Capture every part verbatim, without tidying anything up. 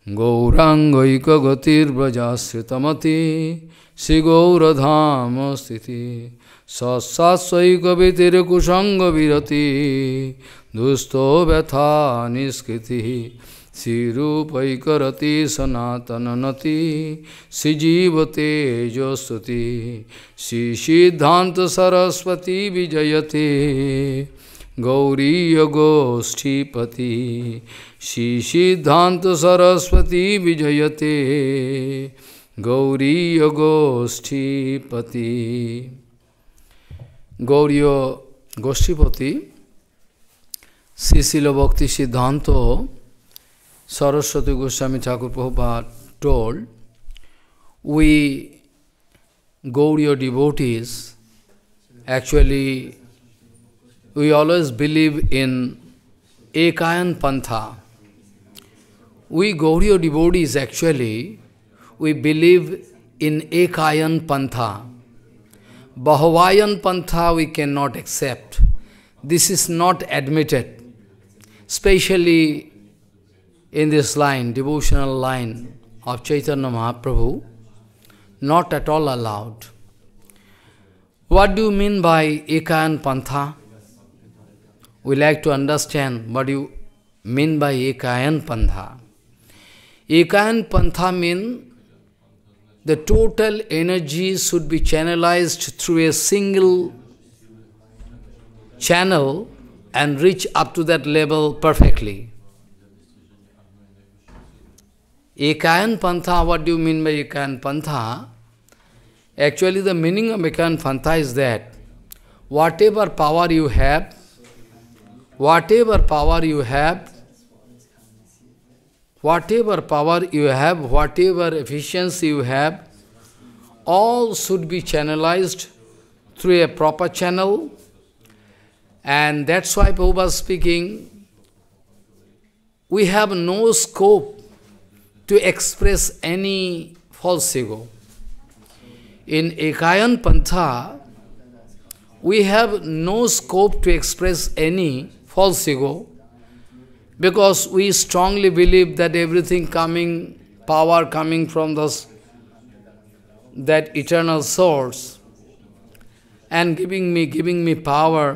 Gaurangaika gatir brajasritamati Shri Gauradhama sthiti Satsatsaika vitir kusanga virati Dusto vyatha niskriti Sirupaikarati sanatananati Sijivate jostuti Sishidhanta saraswati vijayate Gauriya Goshtipati Sishidhanta saraswati vijayate Gauriya Goshtipati. Gauriya Goshtipati, Srila Bhakti Siddhanta Saraswati Goswami Thakur Prabhupada told, we Gaudiya devotees, actually, we always believe in Ekayan pantha. We Gaudiya devotees, actually, we believe in Ekayan pantha. Bhavayan pantha we cannot accept. This is not admitted, especially in this line, devotional line of Chaitanya Mahaprabhu, not at all allowed. What do you mean by Ekayan pantha? We like to understand what you mean by Ekayan pantha. Ekayan pantha means the total energy should be channelized through a single channel and reach up to that level perfectly. Ekayan pantha, what do you mean by Ekayan pantha? Actually, the meaning of Ekayan pantha is that whatever power you have, whatever power you have, whatever power you have, whatever efficiency you have, all should be channelized through a proper channel. And that's why Prabhupada speaking, we have no scope to express any false ego. In Ekayan Pantha, we have no scope to express any false ego, because we strongly believe that everything coming, power coming from this, that eternal source, and giving me, giving me power.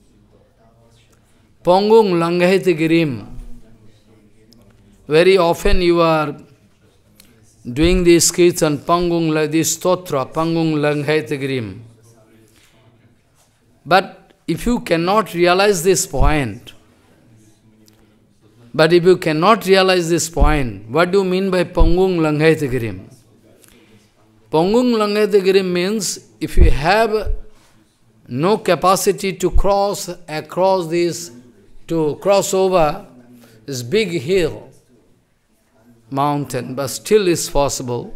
Pangung langhayati girim. Very often you are doing these kirtan, pangung, this stotra, pangung langhayati girim. But if you cannot realize this point, but if you cannot realize this point, what do you mean by pangung langhayati girim? Pangung langhayati girim means if you have no capacity to cross across this, to cross over this big hill, mountain, but still is possible,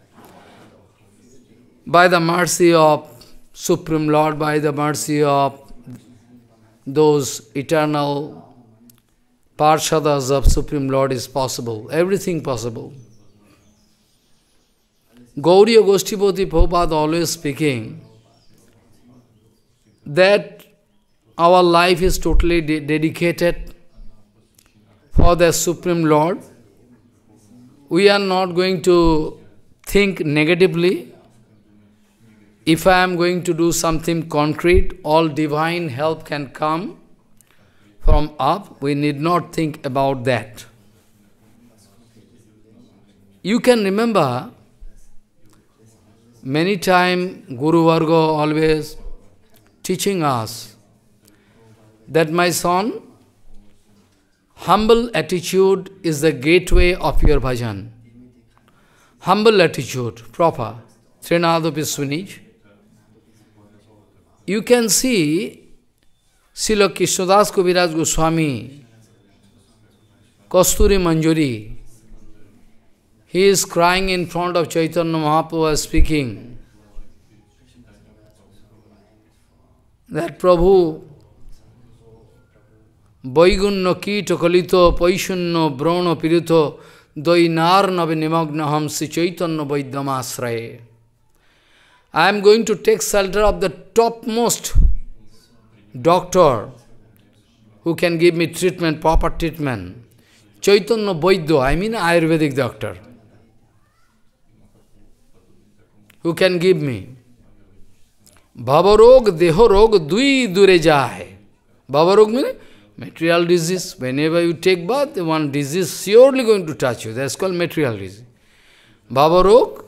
by the mercy of Supreme Lord, by the mercy of those eternal Parshadas of Supreme Lord is possible, everything possible. Gaudiya Goshtipati Prabhupada always speaking that our life is totally de dedicated for the Supreme Lord. We are not going to think negatively. If I am going to do something concrete, all divine help can come from up. We need not think about that. You can remember, many times Guru Varga always teaching us that, my son, humble attitude is the gateway of your bhajan. Humble attitude, proper, trinadapi sunich. You can see Srila Krishnadas Kaviraj Goswami, Kasturi Manjari, he is crying in front of Chaitanya Mahaprabhu speaking that Prabhu, Vaigunna Kito Kalito Paishunno Brahno Pirito Doinar Navi Nimagnaham Sri Chaitanya Vaidyamasraye. I am going to take shelter of the topmost doctor who can give me treatment, proper treatment. Chaitanya Vaidya, I mean Ayurvedic doctor. Who can give me? Bhavarog, Dehorog, Dui Dure Jahe. Bhavarog means material disease. Whenever you take bath, one disease surely going to touch you. That's called material disease. Bhavarog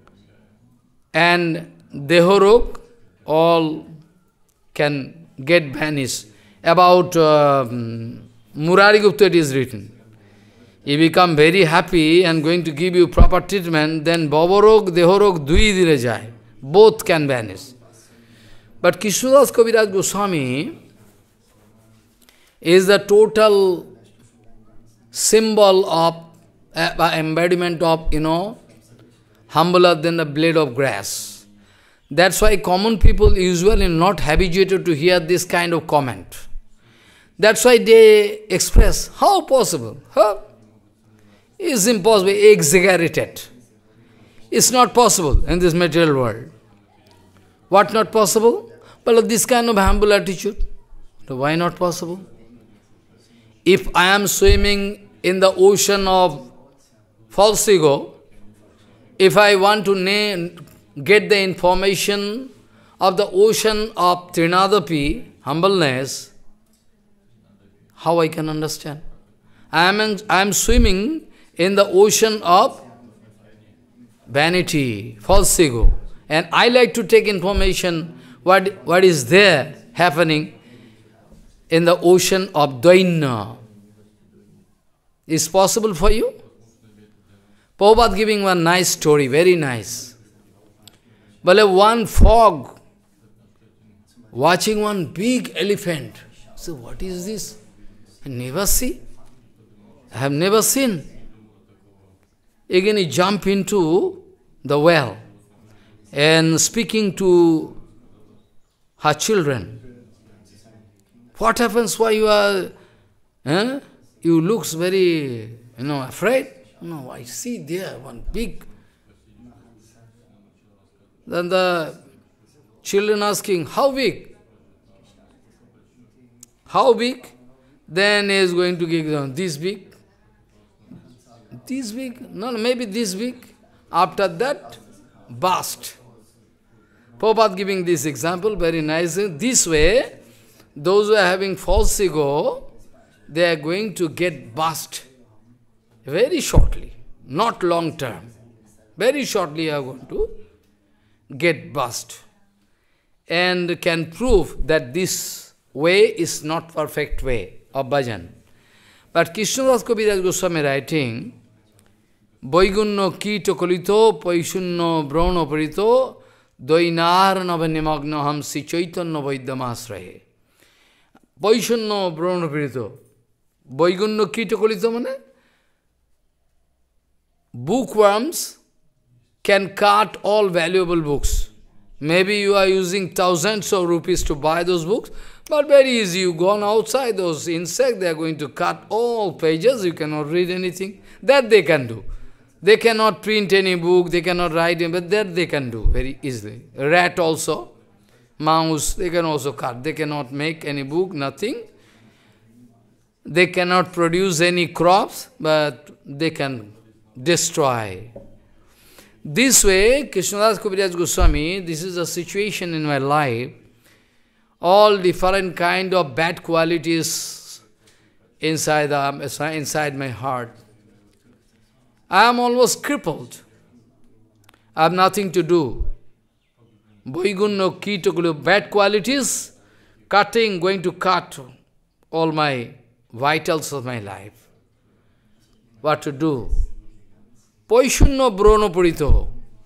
and Dehorog all can get vanished. About uh, Murari Gupta it is written. You become very happy and going to give you proper treatment, then Bhavarog, Dehorog, Dui Dire Jai. Both can vanish. But Krishnadas Kaviraj Goswami is the total symbol of, uh, embodiment of, you know, humbler than the blade of grass. That's why common people usually not habituated to hear this kind of comment. That's why they express, how possible? Huh? It's impossible, exaggerated. It's not possible in this material world. What not possible? But this kind of humble attitude. So why not possible? If I am swimming in the ocean of false ego, if I want to name, get the information of the ocean of trinadapi, humbleness, how I can understand? I am, in, I am swimming in the ocean of vanity, false ego. And I like to take information, what, what is there happening in the ocean of Dvaina. Is possible for you? Prabhupada giving one nice story, very nice. But one frog watching one big elephant. So what is this? I never see. I have never seen. Again he jump into the well and speaking to her children. What happens? Why you are, eh? You looks very, you know, afraid? No, I see there one big. Then the children asking, how big? How big? Then he is going to give them this big. This big? No, maybe this big. After that, burst. Prabhupada giving this example, very nice. This way, those who are having false ego, they are going to get burst very shortly, not long term. Very shortly you are going to get burst. And can prove that this way is not perfect way of bhajan. But Krishnadas Kaviraj Goswami writing, Vaigunya kito kalito paishunno brahno parito doinar navanimagna hamsi chaitanya vaidyamasrahe. Vaishunno brahno parito. Vaigunya kito kalito mane? Bookworms can cut all valuable books. Maybe you are using thousands of rupees to buy those books, but very easy, you go on outside, those insects, they are going to cut all pages, you cannot read anything. That they can do. They cannot print any book, they cannot write it, but that they can do very easily. A rat also, mouse, they can also cut. They cannot make any book, nothing. They cannot produce any crops, but they can destroy. This way, Krishnadas Kaviraj Goswami, this is a situation in my life, all different kind of bad qualities inside, the, inside my heart. I am almost crippled. I have nothing to do. Vaigunya kito, bad qualities, cutting, going to cut all my vitals of my life. What to do? Paishunno brono purito.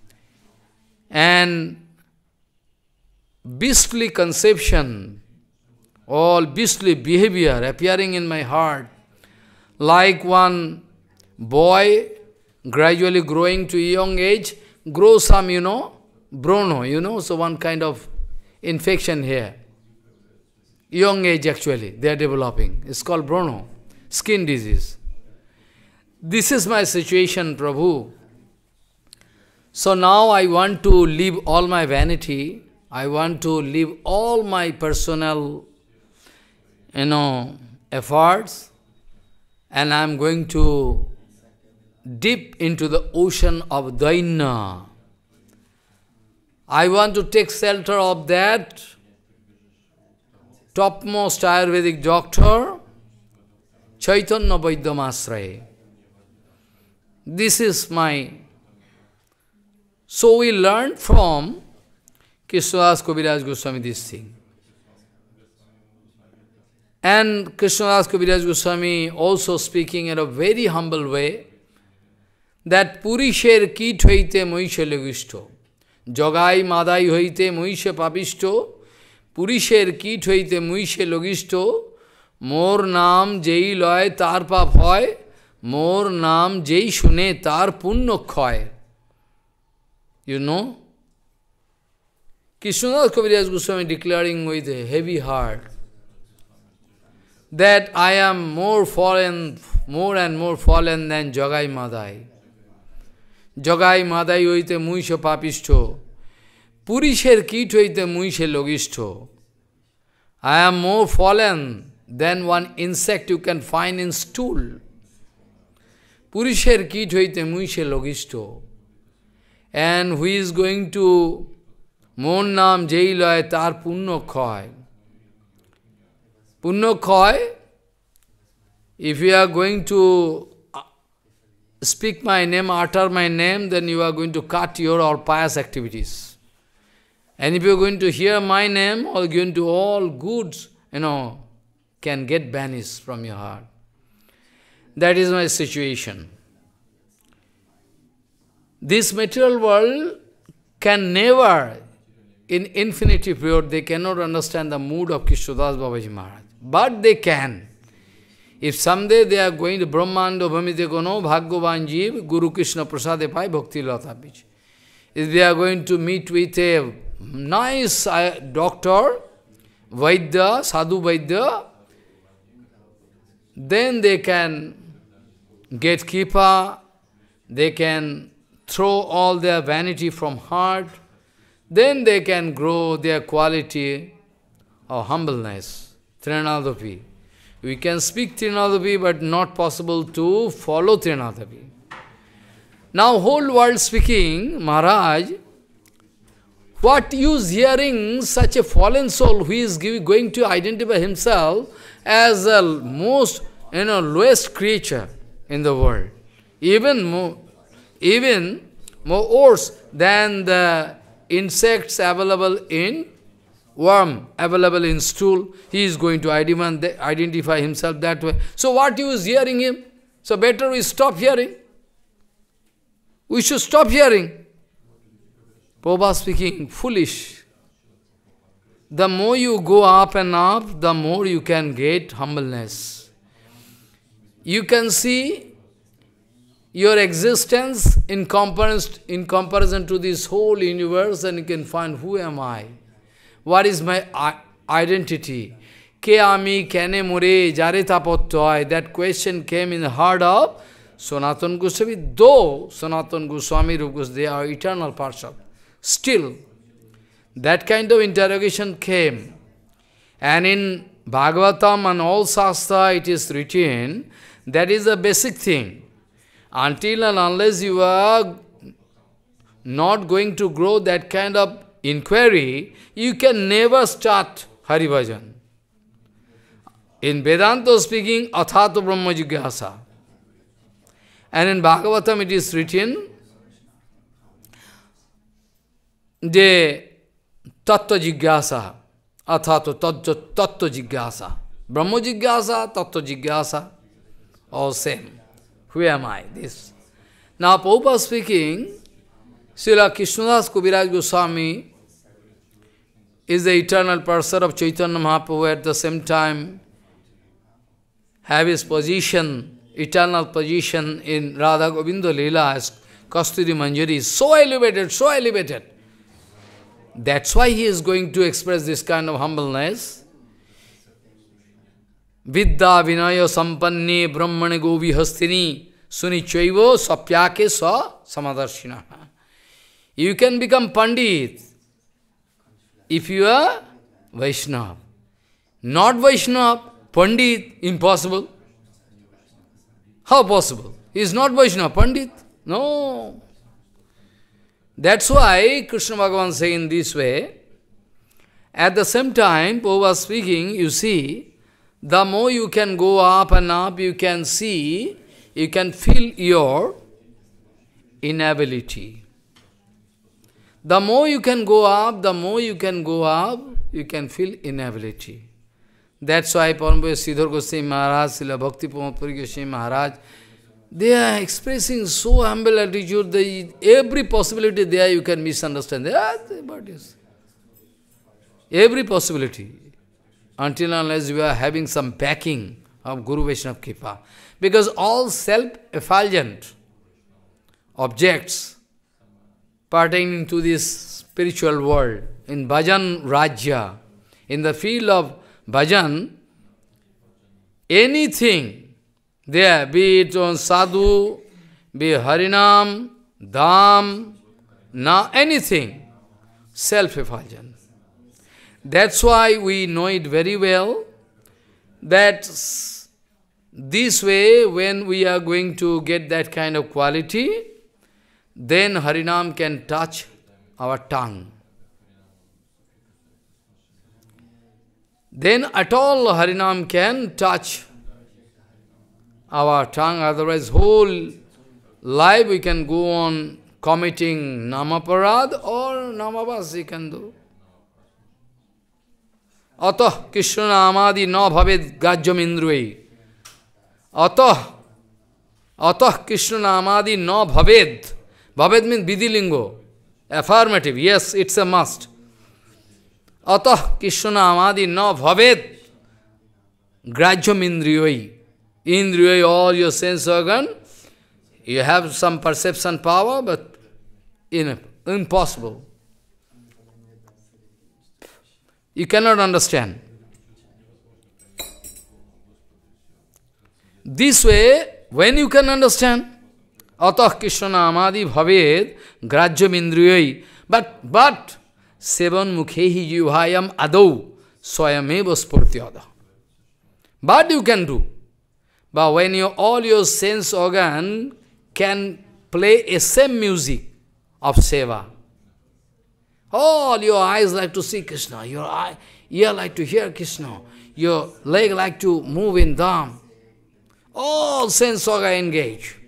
And beastly conception, all beastly behavior appearing in my heart, like one boy gradually growing to a young age, grow some, you know, brono, you know, so one kind of infection here. Young age actually, they are developing. It's called brono, skin disease. This is my situation, Prabhu. So now I want to leave all my vanity, I want to leave all my personal, you know, efforts, and I am going to dip into the ocean of Daina. I want to take shelter of that topmost Ayurvedic doctor, Chaitanya Vaidyamasraya. This is my... So we learned from Krishnadas Kaviraj Goswami this thing. And Krishnadas Kaviraj Goswami also speaking in a very humble way, that Purisher kit hoite moishe logisto, Jogai madai hoite moishe papisto, Purisher kit hoite moishe logisto, Mor naam jei loy tar pap hoy, Mor naam jei shune tar punno khoy. You know? Krishnadas Kaviraj Goswami declaring with a heavy heart that I am more fallen, more and more fallen than Jogai Madai. Jogai Madai hoite muishe papisto, Purisher kit hoite muishe logisto. I am more fallen than one insect you can find in stool. Purisher kit hoite muishe logisto. And who is going to Mon naam jai loy tar punno khoy. Punno khoy, if you are going to speak my name, utter my name, then you are going to cut your all pious activities. And if you are going to hear my name, all going to all goods, you know, can get banished from your heart. That is my situation. This material world can never, in infinity period, they cannot understand the mood of Krishnadas Babaji Maharaj. But they can. If someday they are going to Brahmando Bhamite Kono, Bhagyavan Jeev, Guru Krishna Prasade Pai, Bhakti Lata Bij. If they are going to meet with a nice uh, doctor, Vaidya, Sadhu Vaidya, then they can get kippa, they can throw all their vanity from heart, then they can grow their quality of humbleness, trinadapi. We can speak trinadapi, but not possible to follow trinadapi. Now whole world speaking, Maharaj, what use hearing such a fallen soul who is give, going to identify himself as the most, you know, lowest creature in the world, even more, even more worse than the insects available in worm, available in stool, he is going to identify himself that way. So what use hearing him? So better we stop hearing. We should stop hearing. Prabhupada speaking, foolish. The more you go up and up, the more you can get humbleness. You can see your existence in comparison, in comparison to this whole universe, and you can find, who am I? What is my identity? Ke ami, kene more, jare tapottoy. That question came in the heart of Sanatana Goswami, though Sanatana Goswami, Rupa Goswami, they are eternal Parshad. Still, that kind of interrogation came. And in Bhagavatam and all Shastra it is written, that is the basic thing. Until and unless you are not going to grow that kind of inquiry, you can never start Hari Bhajan. In Vedanta speaking, Athato Brahma Jigyasa. And in Bhagavatam it is written, De Tattva Jigyasa, Athato Tattva Jigyasa. Brahma Jigyasa, Tattva Jigyasa, all same. Who am I? This. Now, Prabhupada speaking, Srila Krishnadas Kaviraj Goswami is the eternal person of Chaitanya Mahaprabhu, at the same time have his position, eternal position in Radha Govinda Leela as Kasturi Manjari, so elevated, so elevated. That's why he is going to express this kind of humbleness. Vidya vinaya sampanne brahmane govi hastini sunichaivo sapyake sa samadarshina. You can become Pandit if you are Vaishnava. Not Vaishnava, Pandit, impossible. How possible? He is not Vaishnava Pandit. No. That's why Krishna Bhagavan saying in this way. At the same time, Prabhupada was speaking, you see, the more you can go up and up, you can see, you can feel your inability. The more you can go up, the more you can go up, you can feel inability. That's why Parampuja Sridhar Goswami Maharaj, Srila Bhakti Pramod Puri Goswami Maharaj, they are expressing so humble attitude, that every possibility there you can misunderstand. They are, but yes. Every possibility. Until unless you are having some backing of Guru Vaishnava Kripa. Because all self-effulgent objects pertaining to this spiritual world, in Bhajan Rajya, in the field of Bhajan, anything there, be it on Sadhu, be it Harinam, Dham, na, anything, self-effulgent. That's why we know it very well, that this way, when we are going to get that kind of quality, then Harinam can touch our tongue. Then at all Harinam can touch our tongue, otherwise whole life we can go on committing namaparad or namabas we can do. Atah Krishna amadi na bhaved gajyam indruai. Atah, atah Krishna amadi na bhaved. Bhaved means vidilingo. Affirmative, yes, it's a must. Atah Krishna amadi na bhaved grajyam indriyai. Indriyai, all your sense organ, you have some perception power, but in, impossible. You cannot understand. This way, when you can understand, Atah Krishna amadi bhaved grajyam indriyai. But, but, sevan mukhehi jivhayam adau swayameva spurtyada. But you can do. But when you, all your sense organ can play a same music of Seva, all your eyes like to see Krishna, your eye, ear like to hear Krishna, your leg like to move in Dham, all sense organ engage.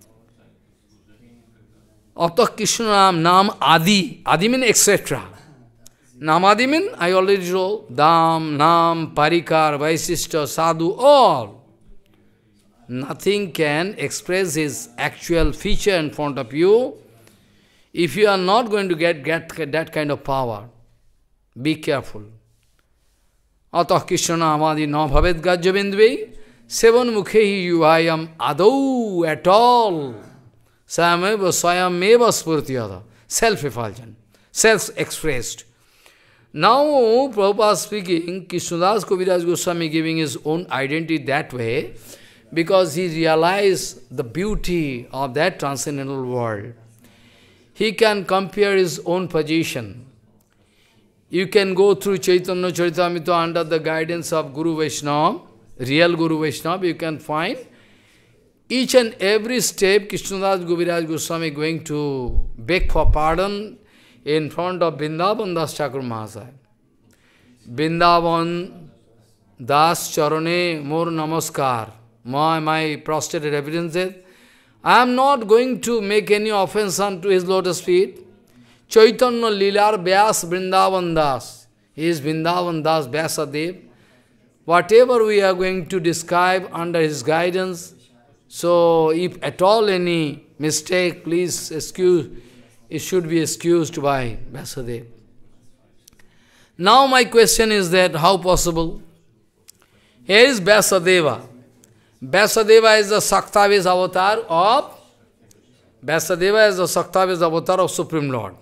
Atah Krishna Nam Adi, Adi means et cetera. Nam Adi means, I already told, Dham, Nam, Parikar, Vaisishta, Sadhu, all. Nothing can express his actual feature in front of you. If you are not going to get, get that kind of power, be careful. Atah Krishna amadi na bhaved gajyavindvei sevan mukhehi yuvayam adau at all. Sayameva swayameva spurtyada. Self-effulgent, self-expressed. Now, Prabhupada speaking, Krishnadas Kaviraj Goswami giving his own identity that way, because he realized the beauty of that transcendental world. He can compare his own position. You can go through Chaitanya Charitamrita under the guidance of Guru Vaishnava, real Guru Vaishnava, you can find each and every step Krishnadas Kaviraj Goswami going to beg for pardon in front of Vrindavan Das Thakur Mahasaya. Vrindavan Das Charane Mor Namaskar. My, my prostrated evidences. I am not going to make any offense unto his lotus feet. Chaitanya Lilar Vyas Vrindavan Das. He is Vrindavan Das Vyasadev. Whatever we are going to describe under his guidance, so if at all any mistake, please excuse, it should be excused by Vyasadev. Now my question is that, how possible? Here is Vyasadeva. Vyasadeva is the Saktavis avatar of Vyasadeva is the Saktavis avatar of Supreme Lord.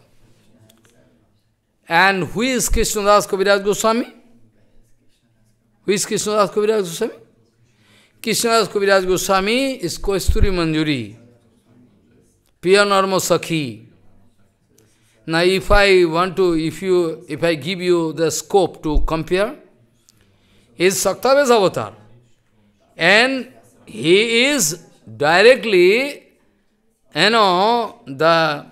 And who is Krishnadas Kaviraj Goswami? Who is Krishnadas Kaviraj Goswami? Krishnadas Kaviraj Goswami is Kausturi Manjuri, Piya Narma Sakhi. Now if I want to, if you, if I give you the scope to compare, he is Saktavis avatar. And he is directly, you know, the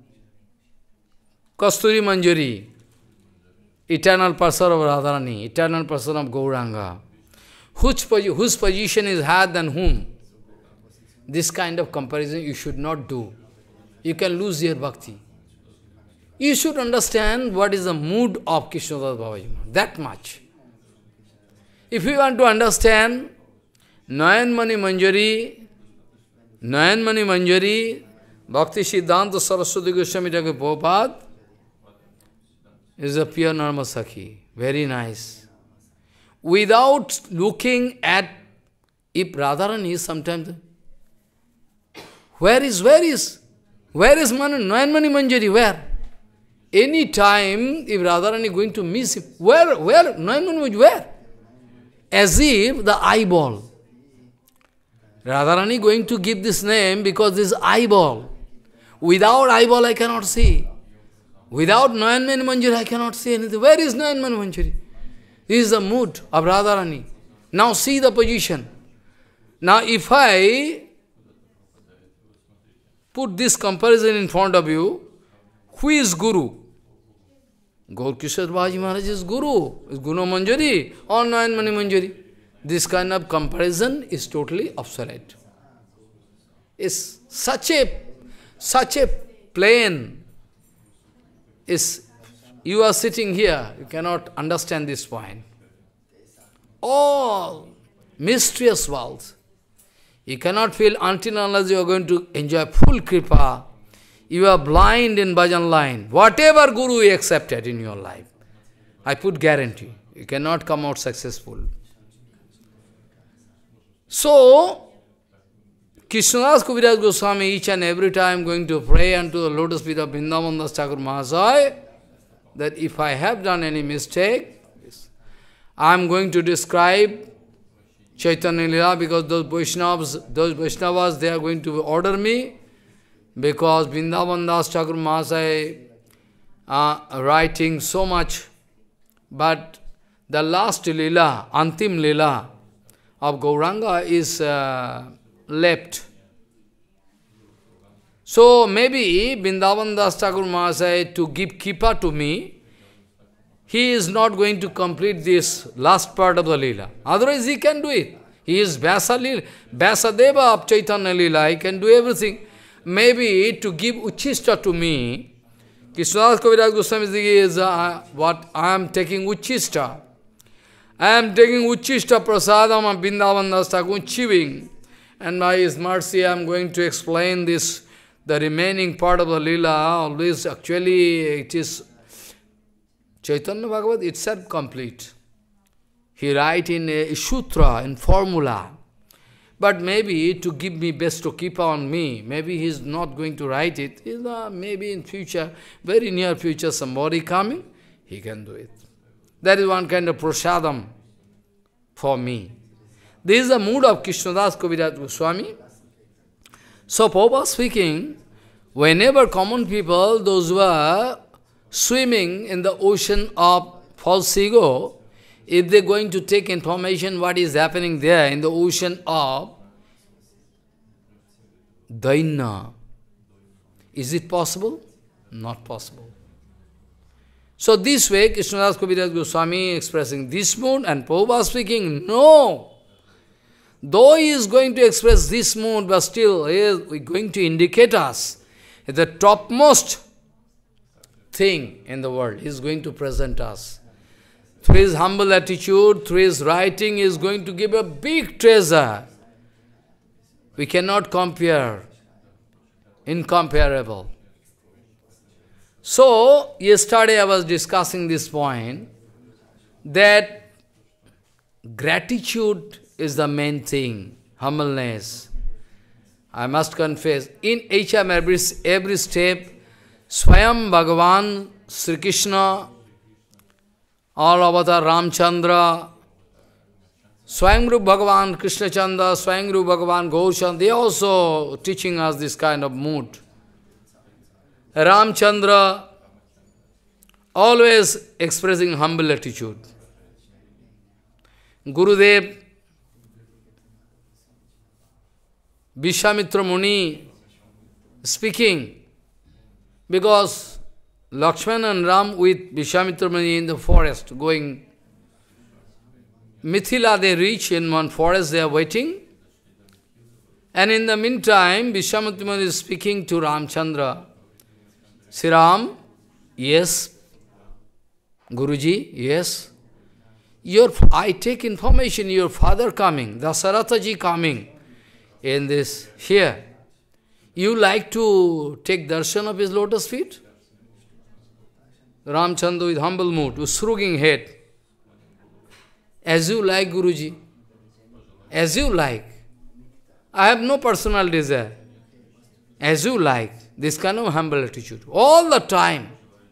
Kasturi Manjari, eternal person of Radharani, eternal person of Gauranga, whose, whose position is higher than whom? This kind of comparison you should not do. You can lose your bhakti. You should understand what is the mood of Krishnadas Babaji, that much. If you want to understand Nayan Mani Manjari, Nayan Mani Manjari, Bhakti Siddhanta Saraswati Goswami Thakur Prabhupada is a pure Narma Sakhi, very nice. Without looking at, if Radharani is sometimes, where is, where is, where is Mani, Nayan Mani Manjari, where? Any time, if Radharani going to miss him, where, where, Nayan Mani Manjari, where? As if the eyeball. Radharani going to give this name because this eyeball. Without eyeball I cannot see. Without Nayan Mani Manjari I cannot see anything. Where is Nayan Mani Manjari? This is the mood of Radharani. Now see the position. Now if I put this comparison in front of you, who is Guru? Gaur Kishore Babaji Maharaj is Guru. Is Guru Manjari or Nayan Mani Manjari? This kind of comparison is totally obsolete. It's such a, such a plain, is, you are sitting here, you cannot understand this point. All mysterious worlds. You cannot feel until unless you are going to enjoy full kripa. You are blind in bhajan line. Whatever guru you accepted in your life, I put guarantee, you cannot come out successful. So, Krishnadas Kaviraj Goswami each and every time going to pray unto the lotus feet of Vrindavan Das Thakur Mahasaya, that if I have done any mistake, I am going to describe Chaitanya Lila, because those Vaishnavas, those Vaishnavas, they are going to order me, because Vrindavan Das Thakur Mahasaya are writing so much, but the last Lila, Antim Lila of Gauranga is uh, left. So maybe Vrindavan Das Thakur Mahasaya to give Kipa to me, he is not going to complete this last part of the Leela. Otherwise he can do it. He is Vyasa Leela, Vyasadeva of Chaitanya Leela, he can do everything. Maybe to give Uchishta to me, Krishnadas Kaviraj Goswami is uh, what I am taking Uchishta. I am taking Uchishta Prasadam of Vrindavan Das Thakur, chewing. And by His mercy I am going to explain this, the remaining part of the Leela. Always, actually, it is Chaitanya Bhagavat itself complete. He write in a sutra, in formula. But maybe to give me best to keep on me, maybe he is not going to write it. Uh, maybe in future, very near future, somebody coming, he can do it. That is one kind of prasadam for me. This is the mood of Krishnadas Kaviraj Goswami. So, Prabhupada speaking, whenever common people, those who are swimming in the ocean of false ego, if they are going to take information what is happening there in the ocean of Daina, is it possible? Not possible. So this way, Krishnadas Kaviraj Goswami expressing this mood, and Prabhupada speaking, no. Though he is going to express this mood, but still he is going to indicate us the topmost thing in the world. He is going to present us. Through his humble attitude, through his writing, he is going to give a big treasure. We cannot compare. Incomparable. So, yesterday I was discussing this point, that gratitude is the main thing, humbleness. I must confess, in each and every, every step, Swayam Bhagavan, Sri Krishna, all avatar Ramchandra, Swayamguru Bhagavan, Krishna Chandra, Swayamguru Bhagavan, Gaurchandra, they also teaching us this kind of mood. Ramchandra, always expressing humble attitude. Gurudev, Vishwamitra Muni speaking, because Lakshmana and Ram with Vishwamitra Muni in the forest going. Mithila they reach in one forest, they are waiting. And in the meantime, Vishwamitra Muni is speaking to Ramchandra. Sri Ram, yes. Guruji, yes. Your, I take information, your father coming, Dasaratha ji coming in this, here. You like to take darshan of his lotus feet? Ramchandra with humble mood, with shrugging head. As you like, Guruji. As you like. I have no personal desire. As you like. This kind of humble attitude. All the time.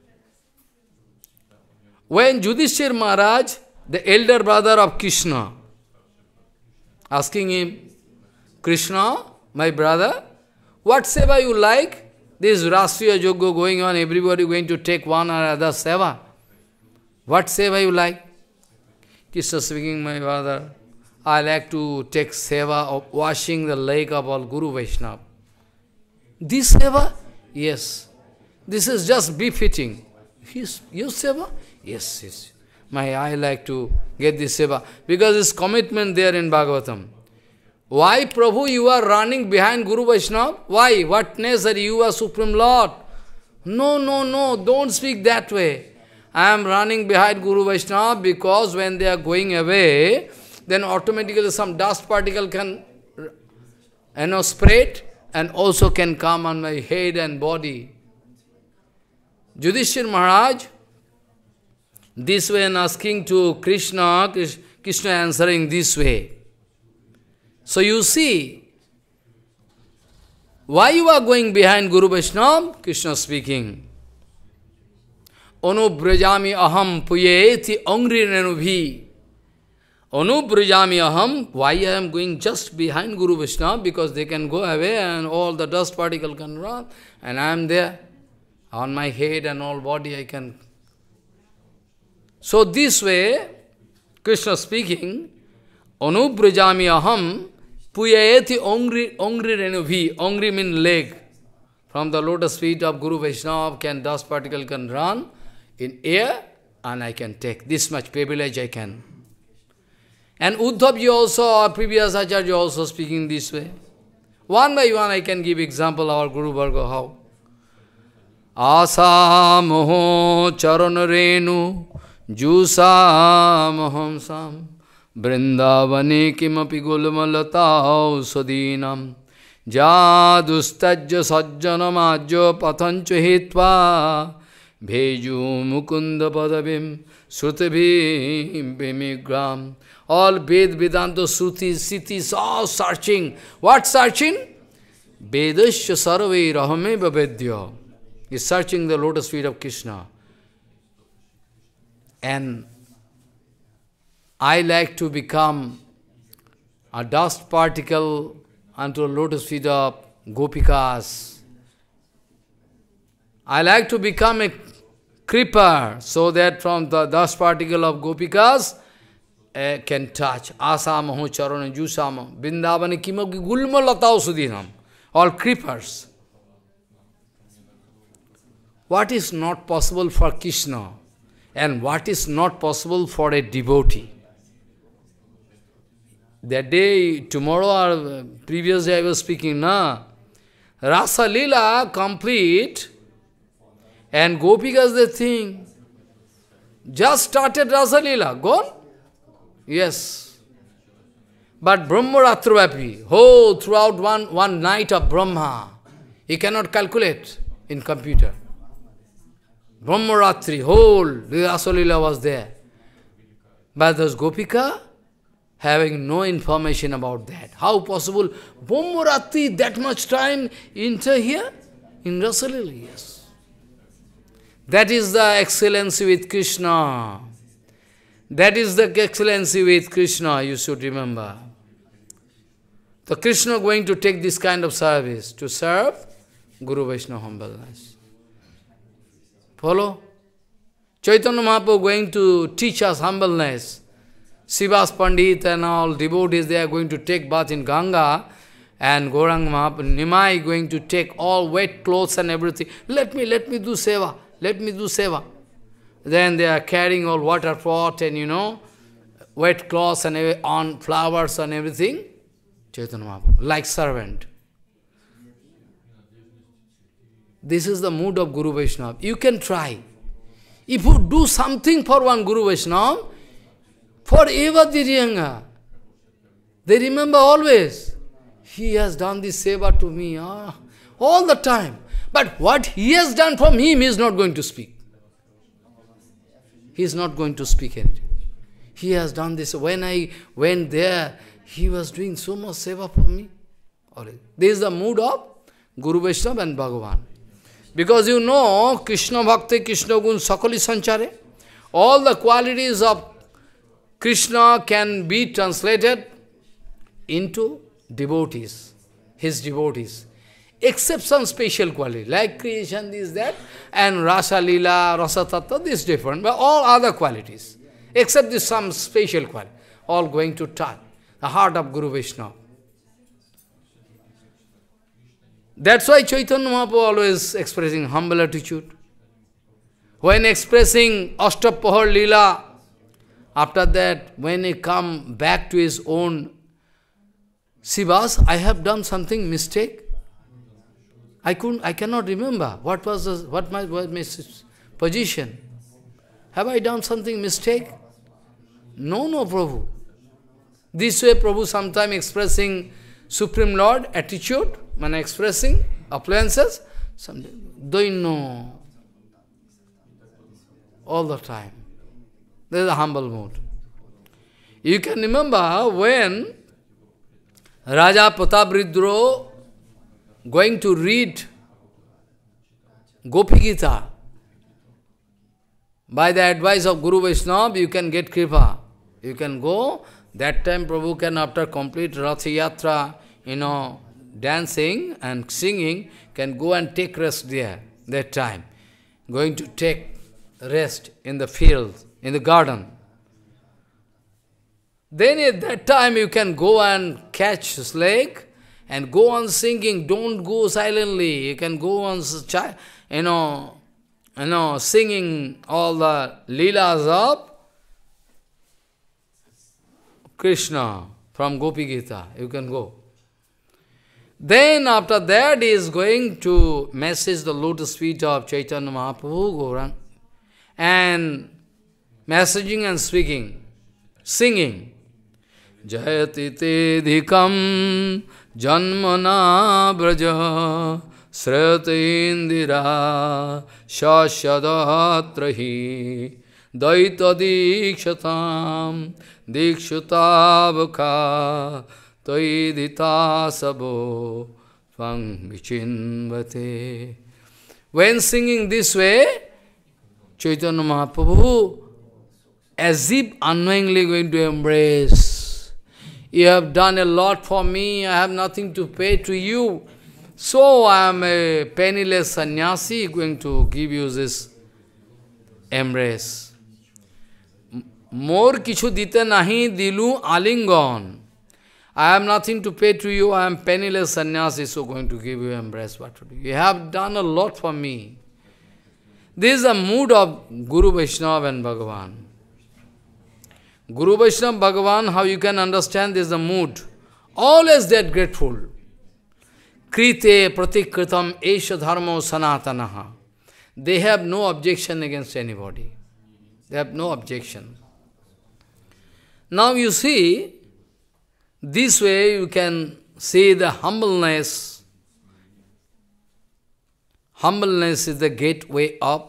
When Yudhishthira Maharaj, the elder brother of Krishna, asking him, Krishna, my brother, what seva you like? This Rashtriya Yoga going on, everybody going to take one or other seva. What seva you like? Krishna speaking, my brother, I like to take seva of washing the leg of all Guru Vaishnava. This seva? Yes. This is just befitting. His, your seva? Yes, yes. My, I like to get this seva. Because it's commitment there in Bhagavatam. Why, Prabhu, you are running behind Guru Vaishnava? Why? What necessary? You are Supreme Lord. No, no, no, don't speak that way. I am running behind Guru Vaishnava because when they are going away, then automatically some dust particle can, you know, spread and also can come on my head and body. Yudhishthira Maharaj, this way and asking to Krishna, Krishna answering this way. So you see, why you are going behind Guru Vaishnava? Krishna speaking. Anubrajami aham puyeti angri renubhi. Anubrajami aham, why I am going just behind Guru Vaishnava? Because they can go away and all the dust particle can run, and I am there. On my head and all body I can. So this way, Krishna speaking, Anubrajami aham puyayeti ongri ongri renubhi. Ongri means leg. From the lotus feet of Guru Vaishnava, can dust particle can run in air, and I can take this much privilege I can. And Uddhavji also, our previous Acharya also speaking this way. One by one I can give example our Guru Varga how. Asa moho charana renu jusa moham sam brindavane kimapi gulmalata sudinam jadustajya sajjanam ajya pathancha hitva bheju mukunda padavim srutabhim bimigram. All Ved, Vedanta, Sruti, Siddhis, all searching. What searching? Vedasya sarve rahame bavedya. He is searching the lotus feet of Krishna. And I like to become a dust particle unto the lotus feet of Gopikas. I like to become a creeper, so that from the dust particle of Gopikas, Uh, can touch. Asamaho charana jusama. Vindavani kimaki gulma latao sudinam. All creepers. What is not possible for Krishna and what is not possible for a devotee? That day, tomorrow or previous day I was speaking, na? Rasa Leela complete and Gopikas they think. Just started Rasa Leela, gone? Yes. But Brahma Ratravapi, oh, throughout one, one night of Brahma, he cannot calculate in computer. Brahma Ratri, whole Rasalila was there. But those Gopika, having no information about that. How possible? Brahma Ratri, that much time enter here? In Rasalila, yes. That is the excellency with Krishna. That is the excellency with Krishna, you should remember. The Krishna going to take this kind of service, to serve Guru Vaishnava humbleness. Follow? Chaitanya Mahaprabhu going to teach us humbleness. Sivas Pandit and all devotees, they are going to take bath in Ganga, And Gauranga Mahaprabhu, Nimai going to take all wet clothes and everything. Let me, let me do seva. Let me do seva. Then they are carrying all water pot and, you know, wet cloths and every, on flowers and everything. Chaitanya Mahaprabhu, like servant. This is the mood of Guru Vaishnava. You can try. If you do something for one Guru Vaishnava, forever they remember. They remember always. He has done this seva to me ah, all the time. But what he has done from him, he is not going to speak. He is not going to speak anything. He has done this. When I went there, he was doing so much seva for me. This is the mood of Guru Vaishnava and Bhagavan. Because you know, Krishna Bhakti, Krishna Gun, Sakali Sanchare, all the qualities of Krishna can be translated into devotees, his devotees, except some special quality, like creation, this, that, and Rasa Lila, Rasa Tattva, this is different, but all other qualities, except this some special quality, all going to touch the heart of Guru Vaishnava. That's why Chaitanya Mahaprabhu always expressing humble attitude. When expressing Ashtapahar Lila, after that, when he come back to his own Sivas, I have done something mistake. I couldn't, I cannot remember what was the, what my, was my position. Have I done something mistake? No, no, Prabhu. This way, Prabhu sometime expressing Supreme Lord attitude, when expressing appliances, don't know all the time. There is a humble mood. You can remember when Raja Pratapridro going to read Gopi Gita. By the advice of Guru Vaishnava, you can get kripa. You can go. That time Prabhu can, after complete Rath Yatra, you know, dancing and singing, can go and take rest there, that time. Going to take rest in the field, in the garden. Then at that time you can go and catch snake and go on singing. Don't go silently. You can go on, you know, you know, singing all the leelas of Krishna from Gopi Gita. You can go. Then after that he is going to message the lotus feet of Chaitanya Mahaprabhu, Gauranga, and messaging and speaking, singing. Jayati te dhikam janmana braja srati indira shashadatrahi daita dikshatam dikshutavaka Toidita sabo fang vichinvate. When singing this way, Chaitanya Mahaprabhu, as if unknowingly going to embrace. You have done a lot for me, I have nothing to pay to you. So I am a penniless sannyasi going to give you this embrace. More kichu dite nahi dilu alingon. I have nothing to pay to you, I am penniless sannyasi, so going to give you embrace. What to do? You have done a lot for me. This is the mood of Guru Vaishnava and Bhagavan. Guru Vaishnava, Bhagavan, how you can understand this is the mood. Always that grateful. Krite pratikritam esha dharmo sanatanaha. They have no objection against anybody. They have no objection. Now you see, this way you can see the humbleness. Humbleness is the gateway of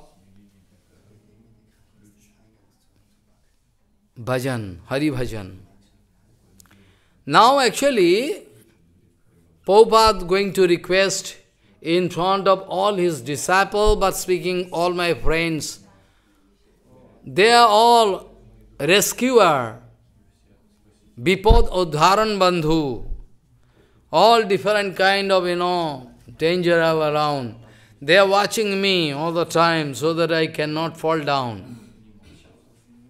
Bhajan, Hari Bhajan. Now actually, Prabhupada going to request in front of all his disciples, but speaking all my friends, they are all rescuer, Bipod Udharan Bandhu, all different kind of, you know, danger are around. They are watching me all the time so that I cannot fall down.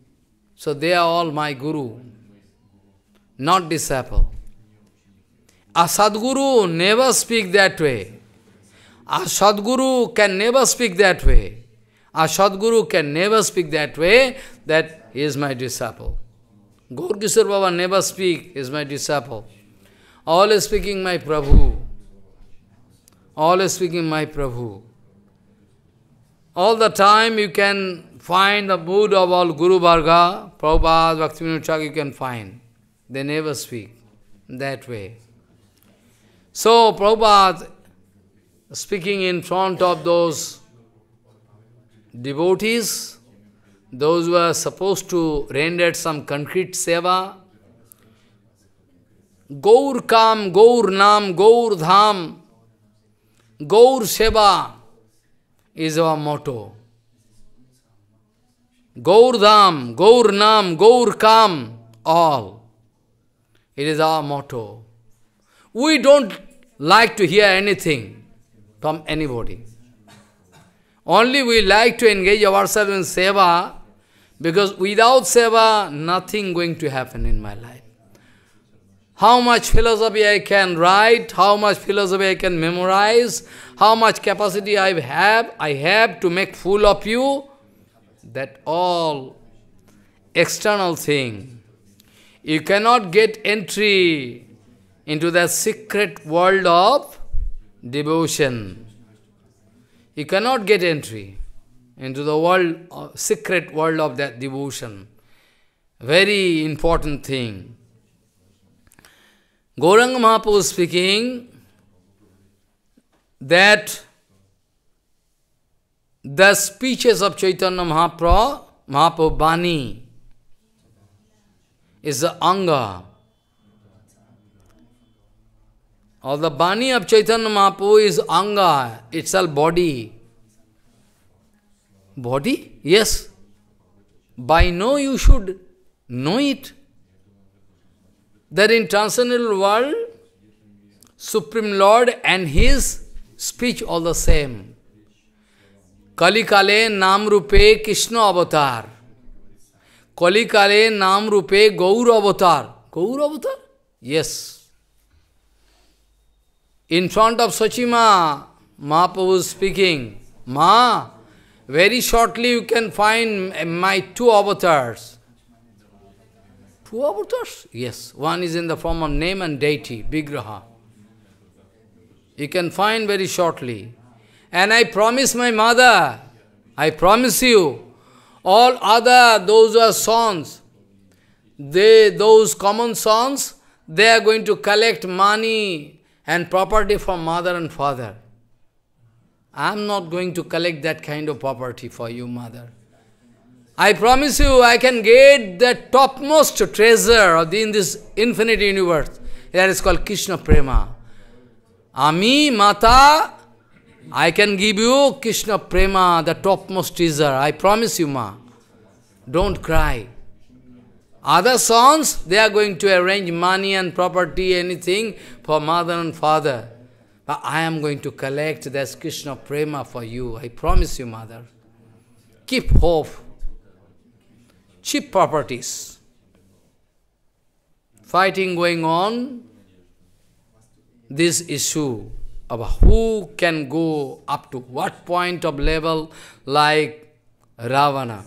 So they are all my guru, not disciple. A Sadguru never speak that way. A Sadguru can never speak that way. A Sadguru can never speak that way, that he is my disciple. Gaur Kishore Baba never speak, he is my disciple. Always speaking my Prabhu. Always speaking my Prabhu. All the time you can find the mood of all Guru Varga, Prabhupada, Bhaktivinoda Thakur, you can find. They never speak that way. So Prabhupada, speaking in front of those devotees, those who are supposed to render some concrete seva, Gaur Kam, Gaur Nam, Gaur Dham, Gaur Seva is our motto. Gaur Dham, Gaur Nam, Gaur Kam, all. It is our motto. We don't like to hear anything from anybody. Only we like to engage ourselves in seva, because without seva, nothing going to happen in my life. How much philosophy I can write, how much philosophy I can memorize, how much capacity I have, I have to make fool of you, that all external thing. You cannot get entry into the secret world of devotion. You cannot get entry into the world, uh, secret world of that devotion. Very important thing. Gauranga Mahaprabhu is speaking that the speeches of Chaitanya Mahaprabhu, Mahaprabhu Bani, is the anga. Or the Bani of Chaitanya Mahaprabhu is anga, itself body. Body? Yes. By know you should know it. That in transcendental world, Supreme Lord and His speech all the same. Kali Kale Nam Rupe Krishna Avatar. Kali Kale Nam Rupe Gaur Avatar. Gaur Avatar? Yes. In front of Sachima, Mahaprabhu is speaking, Ma, very shortly you can find my two avatars. Two avatars? Yes. One is in the form of name and deity, Vigraha. You can find very shortly. And I promise my mother, I promise you, all other, those who are sons, they, those common sons, they are going to collect money and property from mother and father. I am not going to collect that kind of property for you, mother. I promise you, I can get the topmost treasure in this infinite universe. That is called Krishna Prema. Ami, Mata, I can give you Krishna Prema, the topmost treasure. I promise you, Ma. Don't cry. Other sons, they are going to arrange money and property, anything, for mother and father. But I am going to collect this Krishna Prema for you. I promise you, mother. Keep hope. Cheap properties. Fighting going on. This issue of who can go up to what point of level like Ravana.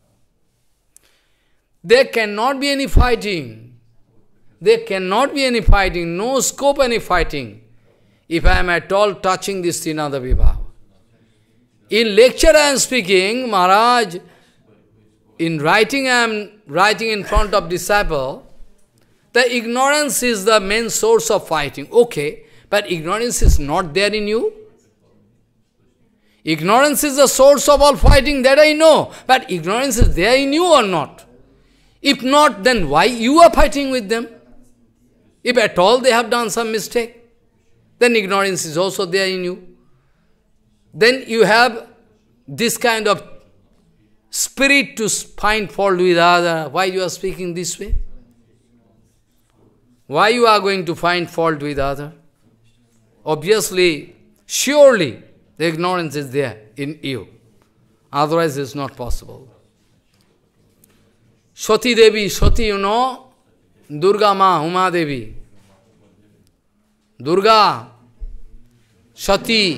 There cannot be any fighting. There cannot be any fighting. No scope any fighting. If I am at all touching this trinadapi bhava. In lecture I am speaking, Maharaj, in writing I am writing in front of disciple, the ignorance is the main source of fighting. Okay, but ignorance is not there in you. Ignorance is the source of all fighting, that I know. But ignorance is there in you or not? If not, then why you are fighting with them? If at all they have done some mistake, then ignorance is also there in you. Then you have this kind of spirit to find fault with other. Why you are speaking this way? Why you are going to find fault with other? Obviously, surely, the ignorance is there in you. Otherwise, it is not possible. Sati Devi, Sati, you know, Durga Ma, Uma Devi. Durga, Sati,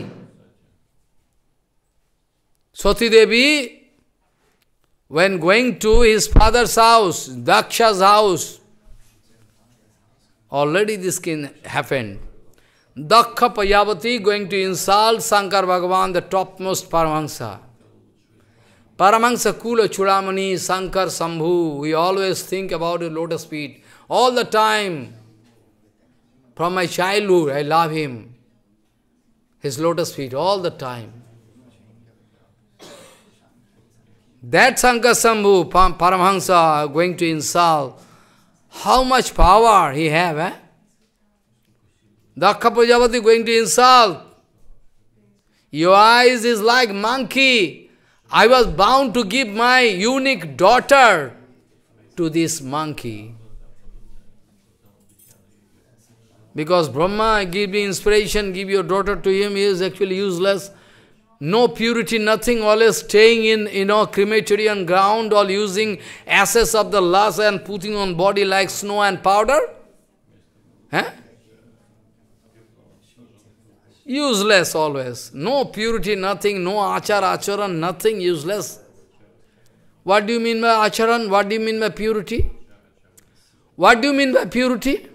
Sati Devi, when going to his father's house, Daksha's house, already this can happen. Dakha Payavati going to insult Shankar Bhagavan, the topmost Paramahansa. Paramahansa Kula Churamani, Shankar Sambhu, we always think about the lotus feet. All the time, from my childhood, I love him. His lotus feet, all the time. That Shankar Sambhu, Paramahansa, going to insult, how much power he have, eh? Dakha Prajapati going to insult. Your eyes is like monkey. I was bound to give my unique daughter to this monkey. Because Brahma give me inspiration, give your daughter to him, he is actually useless. No purity, nothing, always staying in, you know, crematorium ground, or using ashes of the lust and putting on body like snow and powder. Eh? Useless always. No purity, nothing, no achar, acharan, nothing, useless. What do you mean by acharan? What do you mean by purity? What do you mean by purity?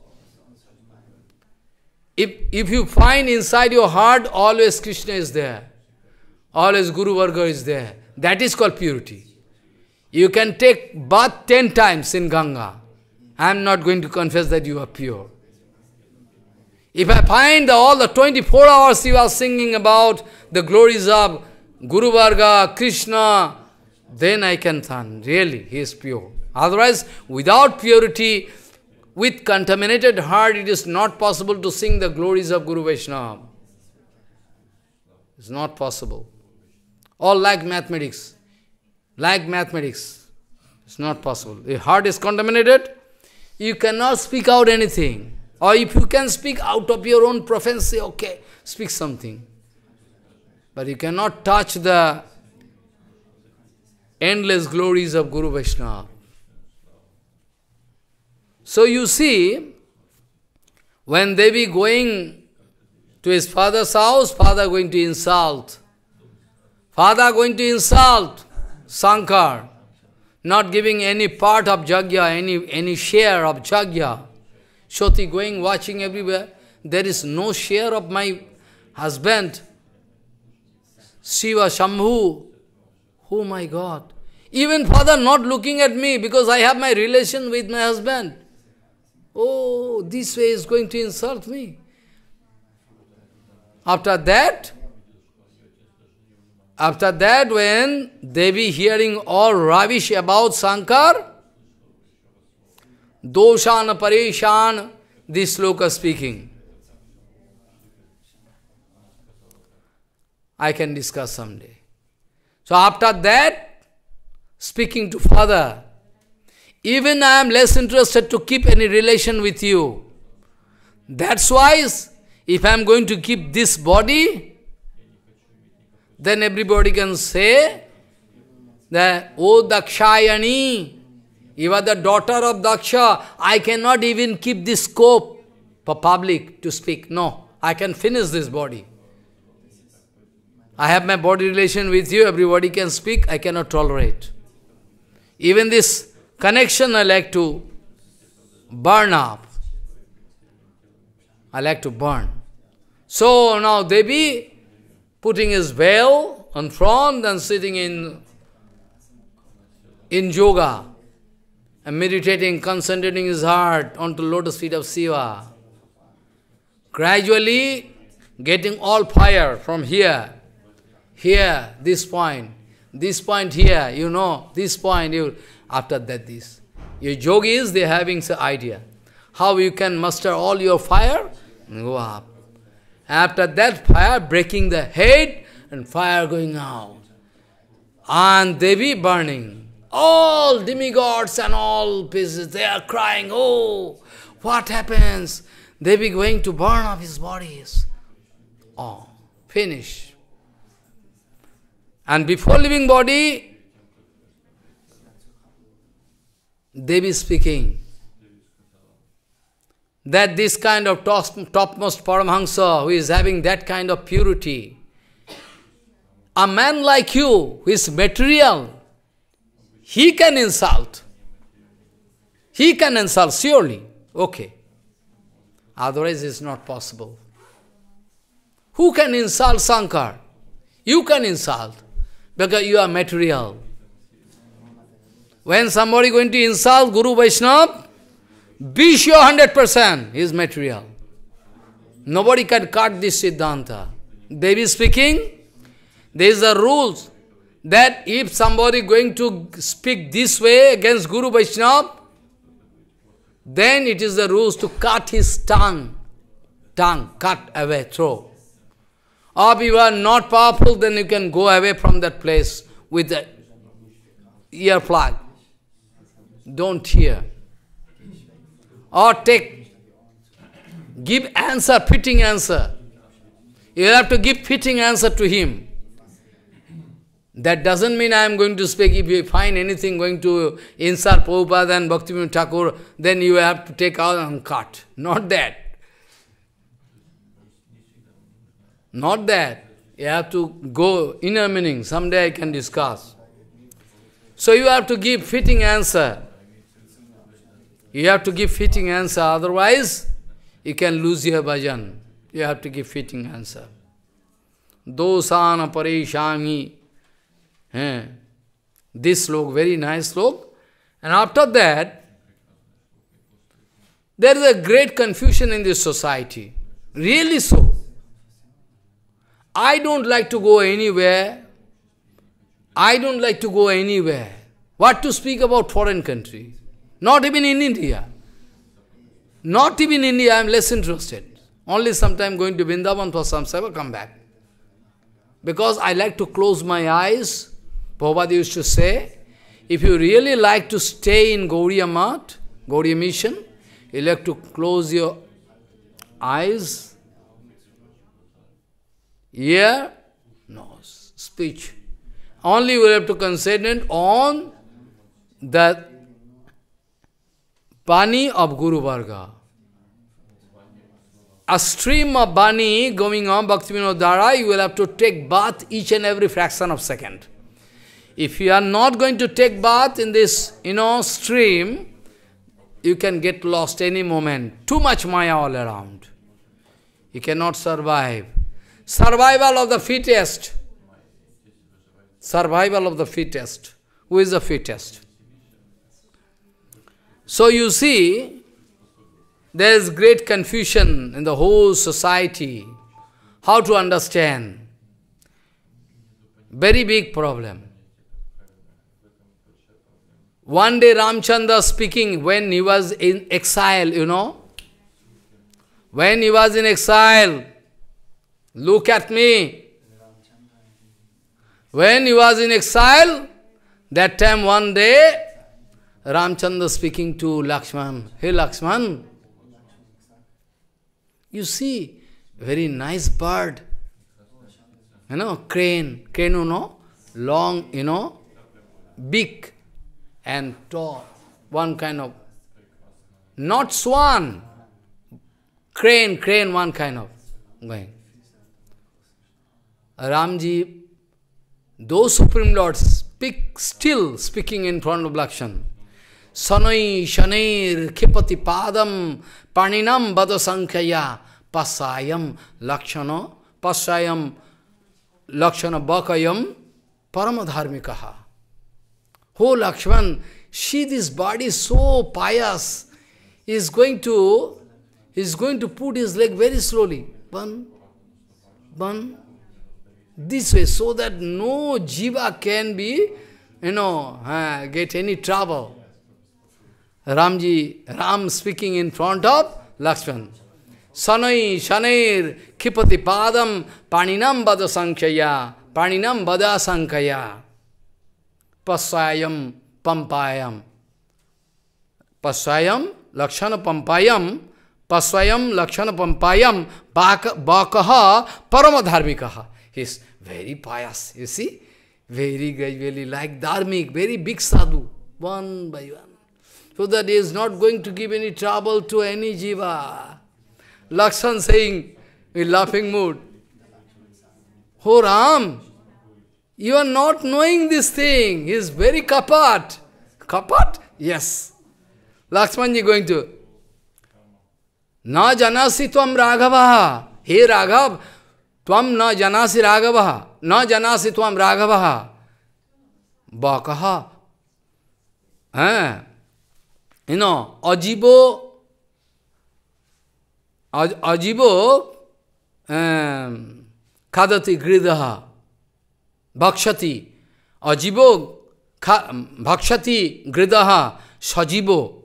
If, if you find inside your heart, always Krishna is there. Always Guru Varga is there. That is called purity. You can take bath ten times in Ganga. I am not going to confess that you are pure. If I find all the twenty-four hours you are singing about the glories of Guru Varga, Krishna, then I can think, really, he is pure. Otherwise, without purity, with contaminated heart, it is not possible to sing the glories of Guru Vaishnava. It's not possible. All like mathematics. Like mathematics. It's not possible. If heart is contaminated, you cannot speak out anything. Or if you can speak out of your own prophecy, okay, speak something. But you cannot touch the endless glories of Guru Vaishnava. So you see, when Devi going to his father's house, father going to insult. Father going to insult Shankar, not giving any part of Jagya, any, any share of Jagya. Shoti going, watching everywhere. There is no share of my husband. Seva, Shambhu. Oh my God. Even father not looking at me because I have my relation with my husband. Oh, this way is going to insult me. After that, after that when Devi hearing all rubbish about Shankar, Doshan Pareshan, this sloka speaking. I can discuss someday. So after that, speaking to father, even I am less interested to keep any relation with you. That's why, if I am going to keep this body, then everybody can say that, oh Dakshayani, you are the daughter of Daksha, I cannot even keep this scope for public to speak. No, I can finish this body. I have my body relation with you, everybody can speak, I cannot tolerate. Even this connection I like to burn up. I like to burn. So now Devi putting his veil on front and sitting in, in yoga and meditating, concentrating his heart onto lotus feet of Seva. Gradually getting all fire from here, here, this point, this point here, you know, this point, you, after that this. Your yogis, they are having some idea. How you can muster all your fire and go up. After that fire, breaking the head and fire going out. And Devi burning. All demigods and all pieces, they are crying, oh, what happens? Devi going to burn up his bodies. Oh, finish. And before leaving body, Devi speaking. that this kind of top, topmost Paramahansa who is having that kind of purity, a man like you who is material, he can insult. He can insult, surely. Okay. Otherwise it's not possible. Who can insult Sankar? You can insult, because you are material. When somebody going to insult Guru Vaishnava, be sure one hundred percent he is material. Nobody can cut this Siddhanta. Devi speaking, there is a rules that if somebody going to speak this way against Guru Vaishnava, then it is the rules to cut his tongue. Tongue, cut away, throw. Or if you are not powerful, then you can go away from that place with the ear plug. Don't hear. Or take, give answer, fitting answer. You have to give fitting answer to him. That doesn't mean I am going to speak. If you find anything going to insult Prabhupada and Bhaktivinoda Thakur, then you have to take out and cut. Not that. Not that. You have to go inner meaning. Someday I can discuss. So you have to give fitting answer. You have to give fitting answer. Otherwise, you can lose your bhajan. You have to give fitting answer. Dosana pareshami. Eh. This slok, very nice slok. And after that, there is a great confusion in this society. Really so. I don't like to go anywhere. I don't like to go anywhere. What to speak about foreign country? Not even in India. Not even in India, I am less interested. Only sometime going to Vrindavan for some seva, come back. Because I like to close my eyes. Prabhupada used to say, if you really like to stay in Gaudiya Math, Gaudiya Mission, you like to close your eyes, ear, nose, speech. Only you will have to concentrate on the Bani of Guru Varga. A stream of Bani going on Bhaktivinoda Dhara, you will have to take bath each and every fraction of second. If you are not going to take bath in this, you know, stream, you can get lost any moment. Too much Maya all around. You cannot survive. Survival of the fittest. Survival of the fittest. Who is the fittest? So you see, there is great confusion in the whole society. How to understand? Very big problem. One day Ramchandra speaking when he was in exile, you know. When he was in exile, look at me. When he was in exile, that time one day, Ramchandra speaking to Lakshman, hey Lakshman, you see, very nice bird, you know, crane, crane, you know, long, you know, big and tall, one kind of, not swan, crane, crane, one kind of going. Ramji, those Supreme Lords speak, still speaking in front of Lakshman. Sanai Shanair Khipati Padam Paninam Badasankaya Pasayam Lakshana Pasayam Lakshana Bakayam Paramadharmikaha. Oh Lakshman, see this body so pious. He is going to, he is going to put his leg very slowly. One, one, this way, so that no jiva can be, you know, uh, get any trouble. Ramji, Ram speaking in front of Lakshman. Sanai, Shanair, Khipati Padam, Paninam Bada Sankhya, Paninam Bada Sankhya, Pasayam, Pampayam. Pasayam, Lakshana Pampayam, Pasayam, Lakshana Pampayam, Bakaha, Paramadharmikaha. He is very pious, you see? Very gradually, like Dharmik, very big sadhu, one by one. so that he is not going to give any trouble to any jiva. Lakshman saying, in laughing mood, "Oh Ram, you are not knowing this thing. He is very kapat." Kapat? Yes. Lakshmanji going to, "Na janasi tvam Raghavaha." Hey Raghav, tvam na janasi Raghavaha. Na janasi tvam Raghavaha. Bakaha. Eh? You know, ajibo, aj, ajibo, um, kadati gridaha, bhakshati, ajibo, ka, bhakshati gridaha, sajibo,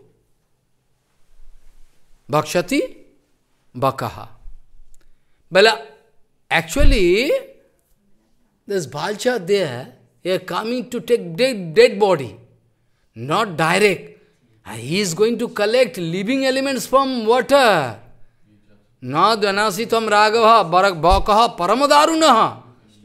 bhakshati, bakaha. But actually, this Balcha there, he is coming to take dead, dead body, not direct. He is going to collect living elements from water. Na janasitam raghava barak bhakaha paramadarunaha.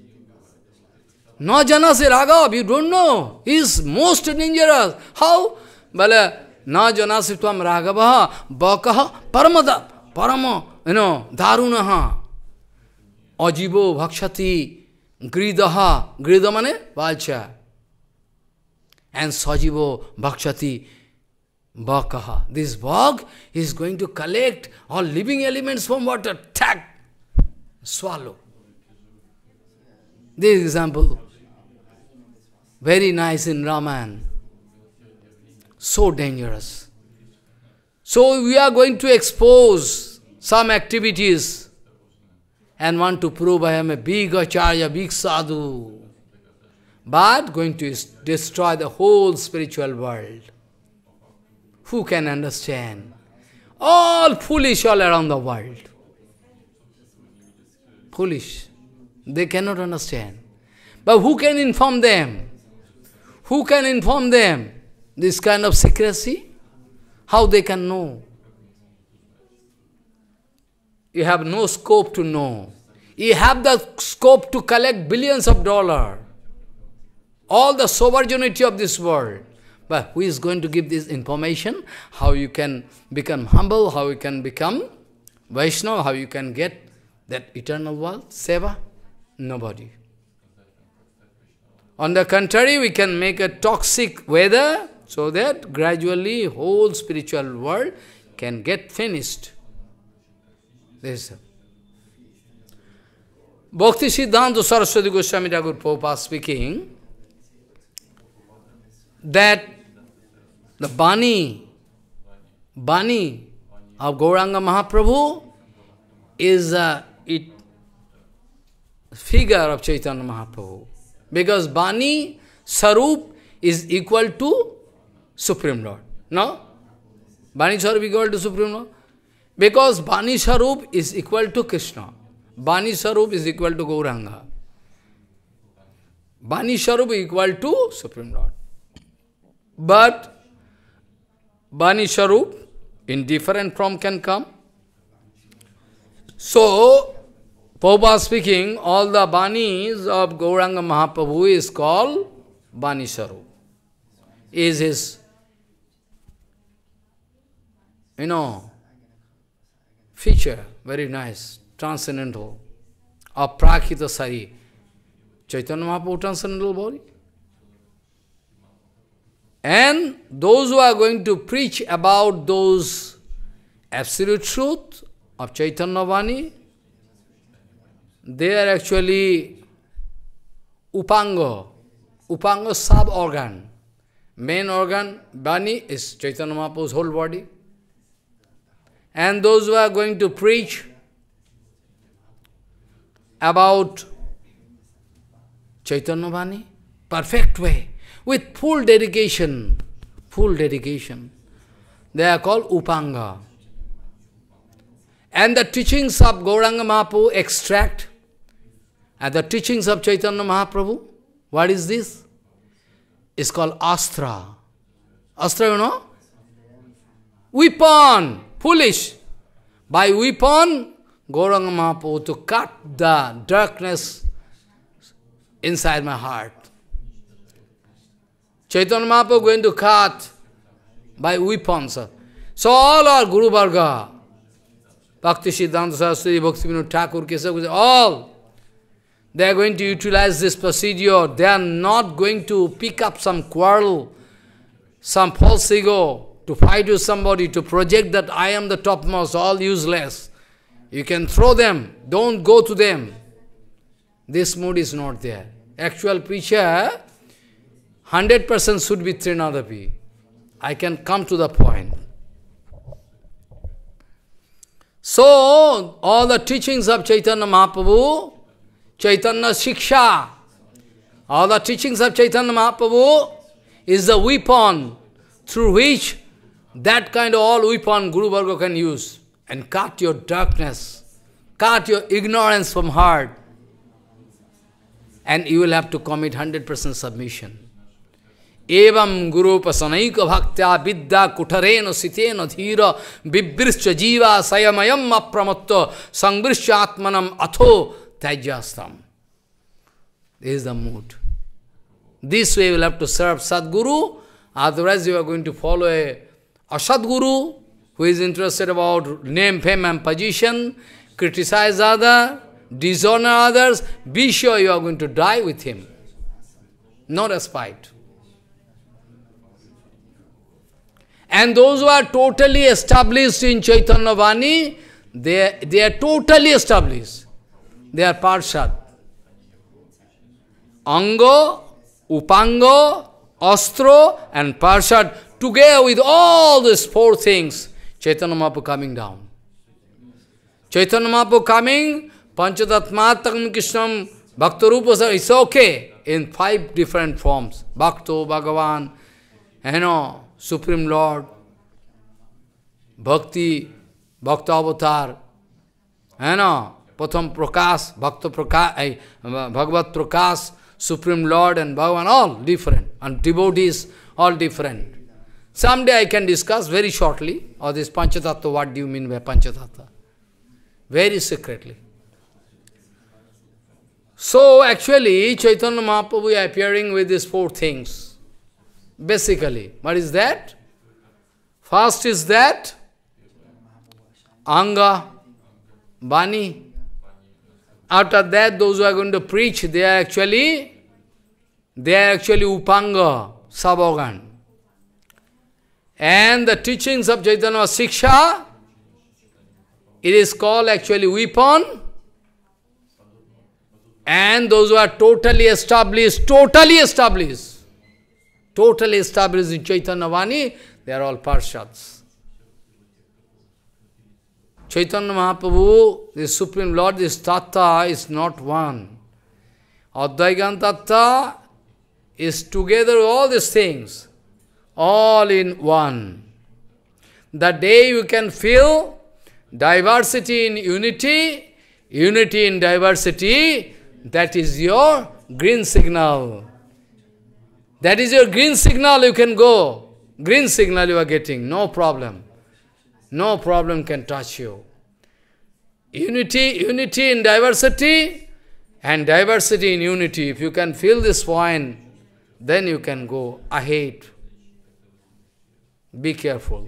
Na janasi raghav, you don't know. He is most dangerous. How? Bala, na janasitam raghava bhakaha paramada, parama, you know, darunaha. Ajibo bhakshati gridaha. Grida mane? Valcha. And sajibo bhakshati bhakaha. This bhag is going to collect all living elements from water. Tack! Swallow. This example, very nice in Ramayana. So dangerous. So we are going to expose some activities and want to prove I am a big acharya, big sadhu, but going to destroy the whole spiritual world. Who can understand? All foolish all around the world. Foolish. They cannot understand. But who can inform them? Who can inform them this kind of secrecy? How they can know? You have no scope to know. You have the scope to collect billions of dollars. All the sovereignty of this world. But who is going to give this information? How you can become humble, how you can become Vaishnava, how you can get that eternal world, Seva? Nobody. On the contrary, we can make a toxic weather so that gradually whole spiritual world can get finished. This is Bhakti Siddhanta Saraswati Goswami Thakur Prabhupada speaking that the Bani, Bani of Gauranga Mahaprabhu is a it, figure of Chaitanya Mahaprabhu. Because Bani, Sarup is equal to Supreme Lord. No? Bani Sarup is equal to Supreme Lord. Because Bani Sarup is equal to Krishna. Bani Sarup is equal to Gauranga. Bani Sarup is equal to Supreme Lord. But Bani Sarup in different form can come. So, Prabhupada speaking, all the Banis of Gauranga Mahaprabhu is called Bani Sarup. Is his, you know, feature, very nice, transcendental, aprakita sari. Chaitanya Mahaprabhu transcendental body. And those who are going to preach about those absolute truth of Chaitanya Vani, they are actually Upanga, Upanga sub-organ. Main organ, Bani, is Chaitanya Mahaprabhu's whole body. And those who are going to preach about Chaitanya Vani, perfect way, with full dedication, full dedication. They are called Upanga. And the teachings of Gauranga Mahaprabhu extract, and the teachings of Chaitanya Mahaprabhu, what is this? It's called Astra. Astra, you know? Weapon, foolish. By weapon, Gauranga Mahaprabhu to cut the darkness inside my heart. Chaitanya Mahaprabhu going to cut by weapons. So all our Guru Varga, Bhakti Siddhanta Saraswati, Bhaktivinoda Thakur, Kesava, all, they are going to utilize this procedure. They are not going to pick up some quarrel, some false ego, to fight with somebody, to project that I am the topmost, all useless. You can throw them, don't go to them. This mood is not there. Actual preacher, one hundred percent should be trinadapi. I can come to the point. So, all the teachings of Chaitanya Mahaprabhu, Chaitanya Shiksha, all the teachings of Chaitanya Mahaprabhu is the weapon through which that kind of all weapon Guru Varga can use and cut your darkness, cut your ignorance from heart, and you will have to commit one hundred percent submission. Evam guru pasanaika bhaktya vidya kutarena sitena dhira vibrischa jiva sayamayam apramatto sangbrischa atmanam atho tajyastam. This is the mood. This way you will have to serve Sadguru, otherwise you are going to follow a, a Sadguru who is interested about name, fame and position, criticize others, dishonor others. Be sure you are going to die with him. No respite. And those who are totally established in Chaitanya Vani, they, they are totally established. They are Parshad. Ango, Upango, Astro and Parshad, together with all these four things, Chaitanya Mahaprabhu coming down. Chaitanya Mahaprabhu coming, Panchatatmatakam Krishnam, Bhaktarupa, it's okay, in five different forms. Bhakto, Bhagavan, you know, Supreme Lord, Bhakti, Bhakta Avatar, you know, Pratham Prakash, Bhakta Prakash, Bhagavat Prakash, Supreme Lord and Bhagavan, all different, and devotees, all different. Someday I can discuss very shortly, or this Panchatattva, what do you mean by Panchatattva? Very secretly. So actually, Chaitanya Mahaprabhu is appearing with these four things. Basically, what is that? First is that Anga, Bani. After that, those who are going to preach, they are actually, they are actually Upanga, Sabogan. And the teachings of Chaitanya Siksha, it is called actually weapon. And those who are totally established, totally established, totally established in Chaitanya Vani, they are all Parshads. Chaitanya Mahaprabhu, the Supreme Lord, this Tattva is not one. Advaya Gyan Tattva is together all these things, all in one. The day you can feel diversity in unity, unity in diversity, that is your green signal. That is your green signal, you can go. Green signal you are getting, no problem. No problem can touch you. Unity, unity in diversity, and diversity in unity. If you can feel this point, then you can go ahead. Be careful.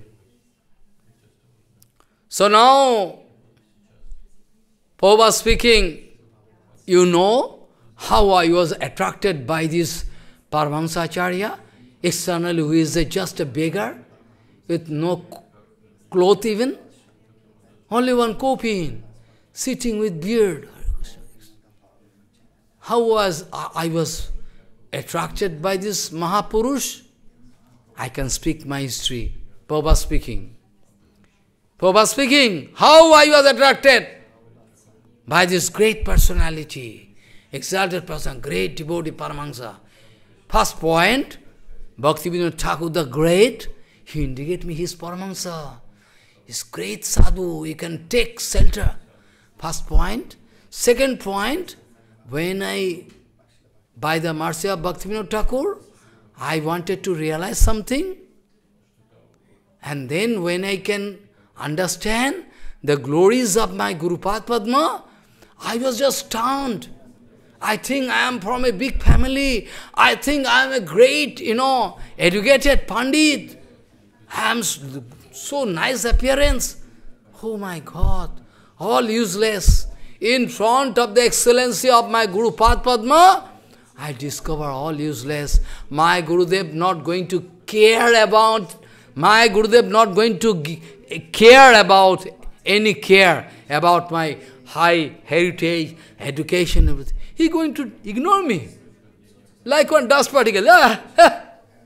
So now, Prabhupada speaking, you know how I was attracted by this Paramahamsacharya, externally who is a, just a beggar, with no cloth even, only one kopin, sitting with beard. How was I was attracted by this Mahapurush? I can speak my history. Prabhupada speaking. Prabhupada speaking, how I was attracted by this great personality, exalted person, great devotee Paramahamsa. First point, Bhaktivinoda Thakur the Great, he indicated me his Paramahamsa. His great Sadhu, he can take shelter. First point. Second point, when I, by the mercy of Bhaktivinoda Thakur, I wanted to realize something. And then when I can understand the glories of my Guru Padma, I was just stunned. I think I am from a big family. I think I am a great, you know, educated Pandit. I am so nice appearance. Oh my God, all useless. In front of the excellency of my Guru Pad Padma, I discover all useless. My Gurudev not going to care about, my Gurudev not going to care about, any care about my high heritage, education, everything. He going to ignore me. Like one dust particle. Ah, ah.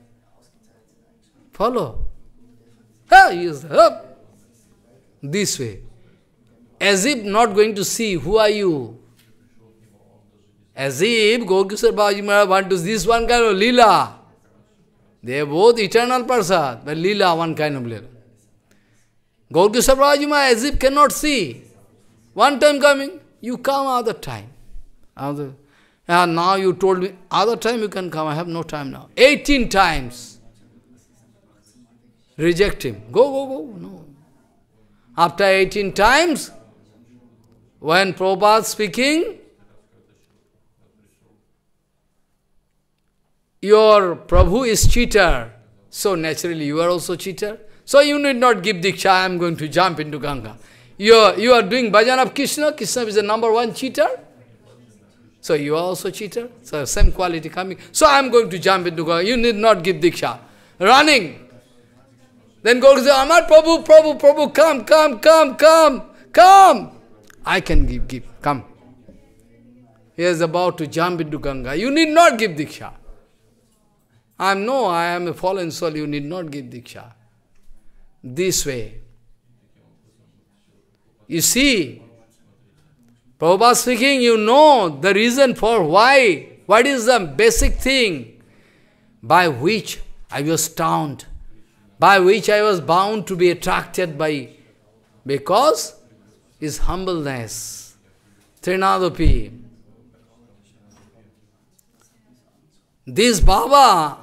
Follow. Ah, yes, ah. This way. As if not going to see, who are you? As if Gaurkishore Babaji Maharaj want to this one kind of lila. They are both eternal persons, but lila, one kind of lila. Gaurkishore Babaji Maharaj as if cannot see. One time coming, you come other time. Other, and now you told me, other time you can come, I have no time now. eighteen times. Reject him. Go, go, go. No. After eighteen times, when Prabhupada speaking, your Prabhu is cheater, so naturally you are also cheater. So you need not give Diksha, I am going to jump into Ganga. You are, you are doing bhajan of Krishna, Krishna is the number one cheater. So you are also cheater. So same quality coming. So I am going to jump into Ganga. You need not give Diksha. Running. Then go to say, Amar Prabhu, Prabhu, Prabhu, come, come, come, come, come. I can give, give, come. He is about to jump into Ganga. You need not give Diksha. I am no, I am a fallen soul, you need not give Diksha. This way. You see, Prabhupada speaking, you know the reason for why. What is the basic thing by which I was bound, by which I was bound to be attracted by, because his humbleness, trinadapi. This bhava,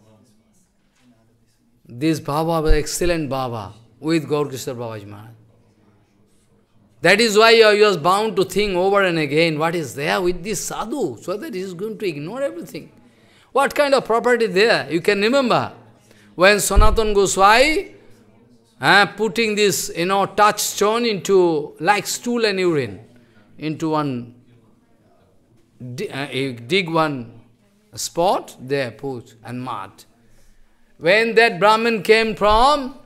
this bhava was excellent bhava with Gaurkishore Babaji Maharaj. That is why he was bound to think over and again, what is there with this sadhu, so that he is going to ignore everything. What kind of property there? You can remember, when Sanatana Goswami uh, putting this, you know, touchstone into, like stool and urine, into one, uh, dig one spot, there put, and mud. When that Brahmin came from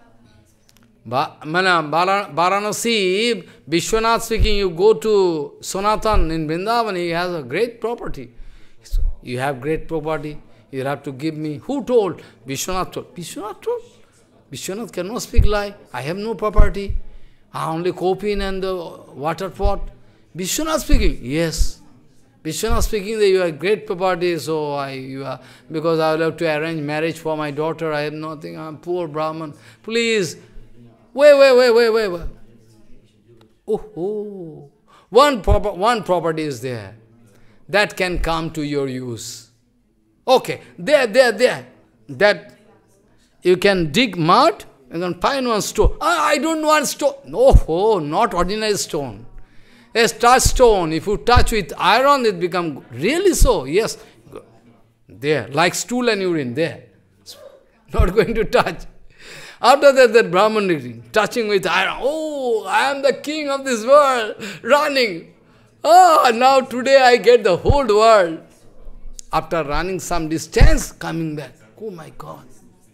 Varanasi, Vishwanath speaking, you go to Sanatan in Vrindavan, he has a great property. So, you have great property, you have to give me. Who told? Vishwanath told. Vishwanath told. Vishwanath cannot speak lie. I have no property. I only copin and the water pot. Vishwanath speaking. Yes. Vishwanath speaking that you have great property, so I, you are, because I will have to arrange marriage for my daughter, I have nothing, I am poor Brahman. Please, wait, wait, wait, wait, wait, wait. Oh, oh. One, proper, one property is there that can come to your use. Okay, there, there, there. That you can dig mud and then find one stone. Ah, I don't want stone. Oh, oh, not ordinary stone. A touch stone, if you touch with iron, it becomes really so. Yes, there, like stool and urine, there. Not going to touch. After that, that Brahman touching with iron. Oh, I am the king of this world, running. Oh, now today I get the whole world. After running some distance, coming back. Oh my God.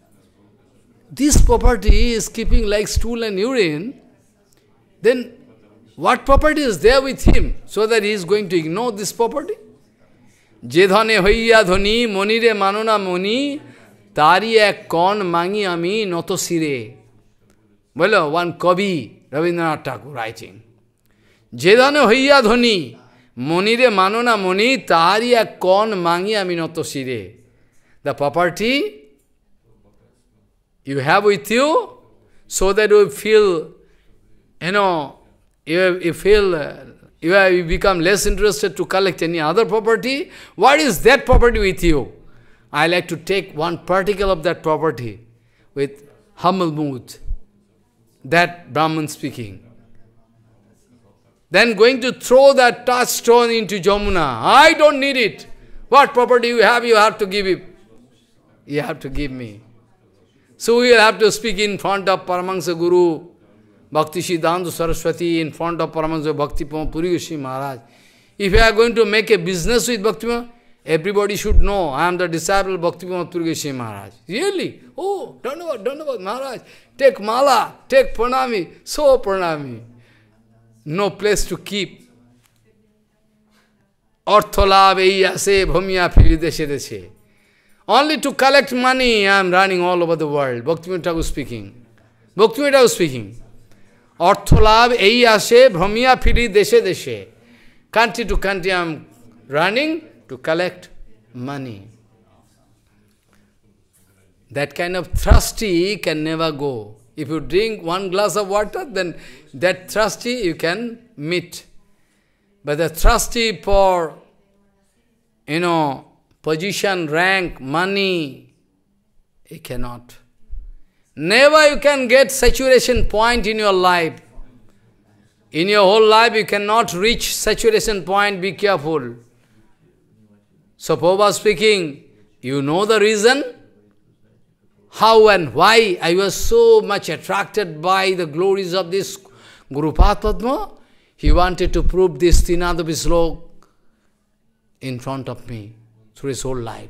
This property is keeping like stool and urine. Then what property is there with him, so that he is going to ignore this property? Jedhane hoiya dhoni, monire manona moni, tari ek kon mangi ami noto sire. Well, one Kavi, Rabindranath Thakur writing. Jedhane hoiya dhoni, monire manona moni, tari ek kon mangi ami noto sire. The property you have with you, so that you feel, you know, You, you feel, uh, you, have, you become less interested to collect any other property. What is that property with you? I like to take one particle of that property with humble mood. That Brahman speaking. Then going to throw that touchstone into Jamuna. I don't need it. What property you have, you have to give it. You have to give me. So we will have to speak in front of Paramahansa Guru, Bhakti Siddhanta Saraswati, in front of Paramahansa Bhakti Puri Goswami Maharaj. If you are going to make a business with Bhakti, everybody should know, I am the disciple of Bhakti Puri Goswami Maharaj. Really? Oh, don't know, don't know, Maharaj. Take mala, take pranami, so pranami. No place to keep. Artholab eiyase bhamya phiri deshe deshe. Only to collect money, I am running all over the world. Bhaktivinoda Thakur speaking. Bhaktivinoda Thakur speaking. Artholab eiyase bhamya phiri deshe deshe. Country to country I am running to collect money. That kind of thirsty can never go. If you drink one glass of water, then that thirsty you can meet. But the thirsty for, you know, position, rank, money, you cannot. Never you can get saturation point in your life. In your whole life you cannot reach saturation point, be careful. So Prabhupada speaking, you know the reason? How and why I was so much attracted by the glories of this Guru Padma? He wanted to prove this trinadapi sloka in front of me through his whole life.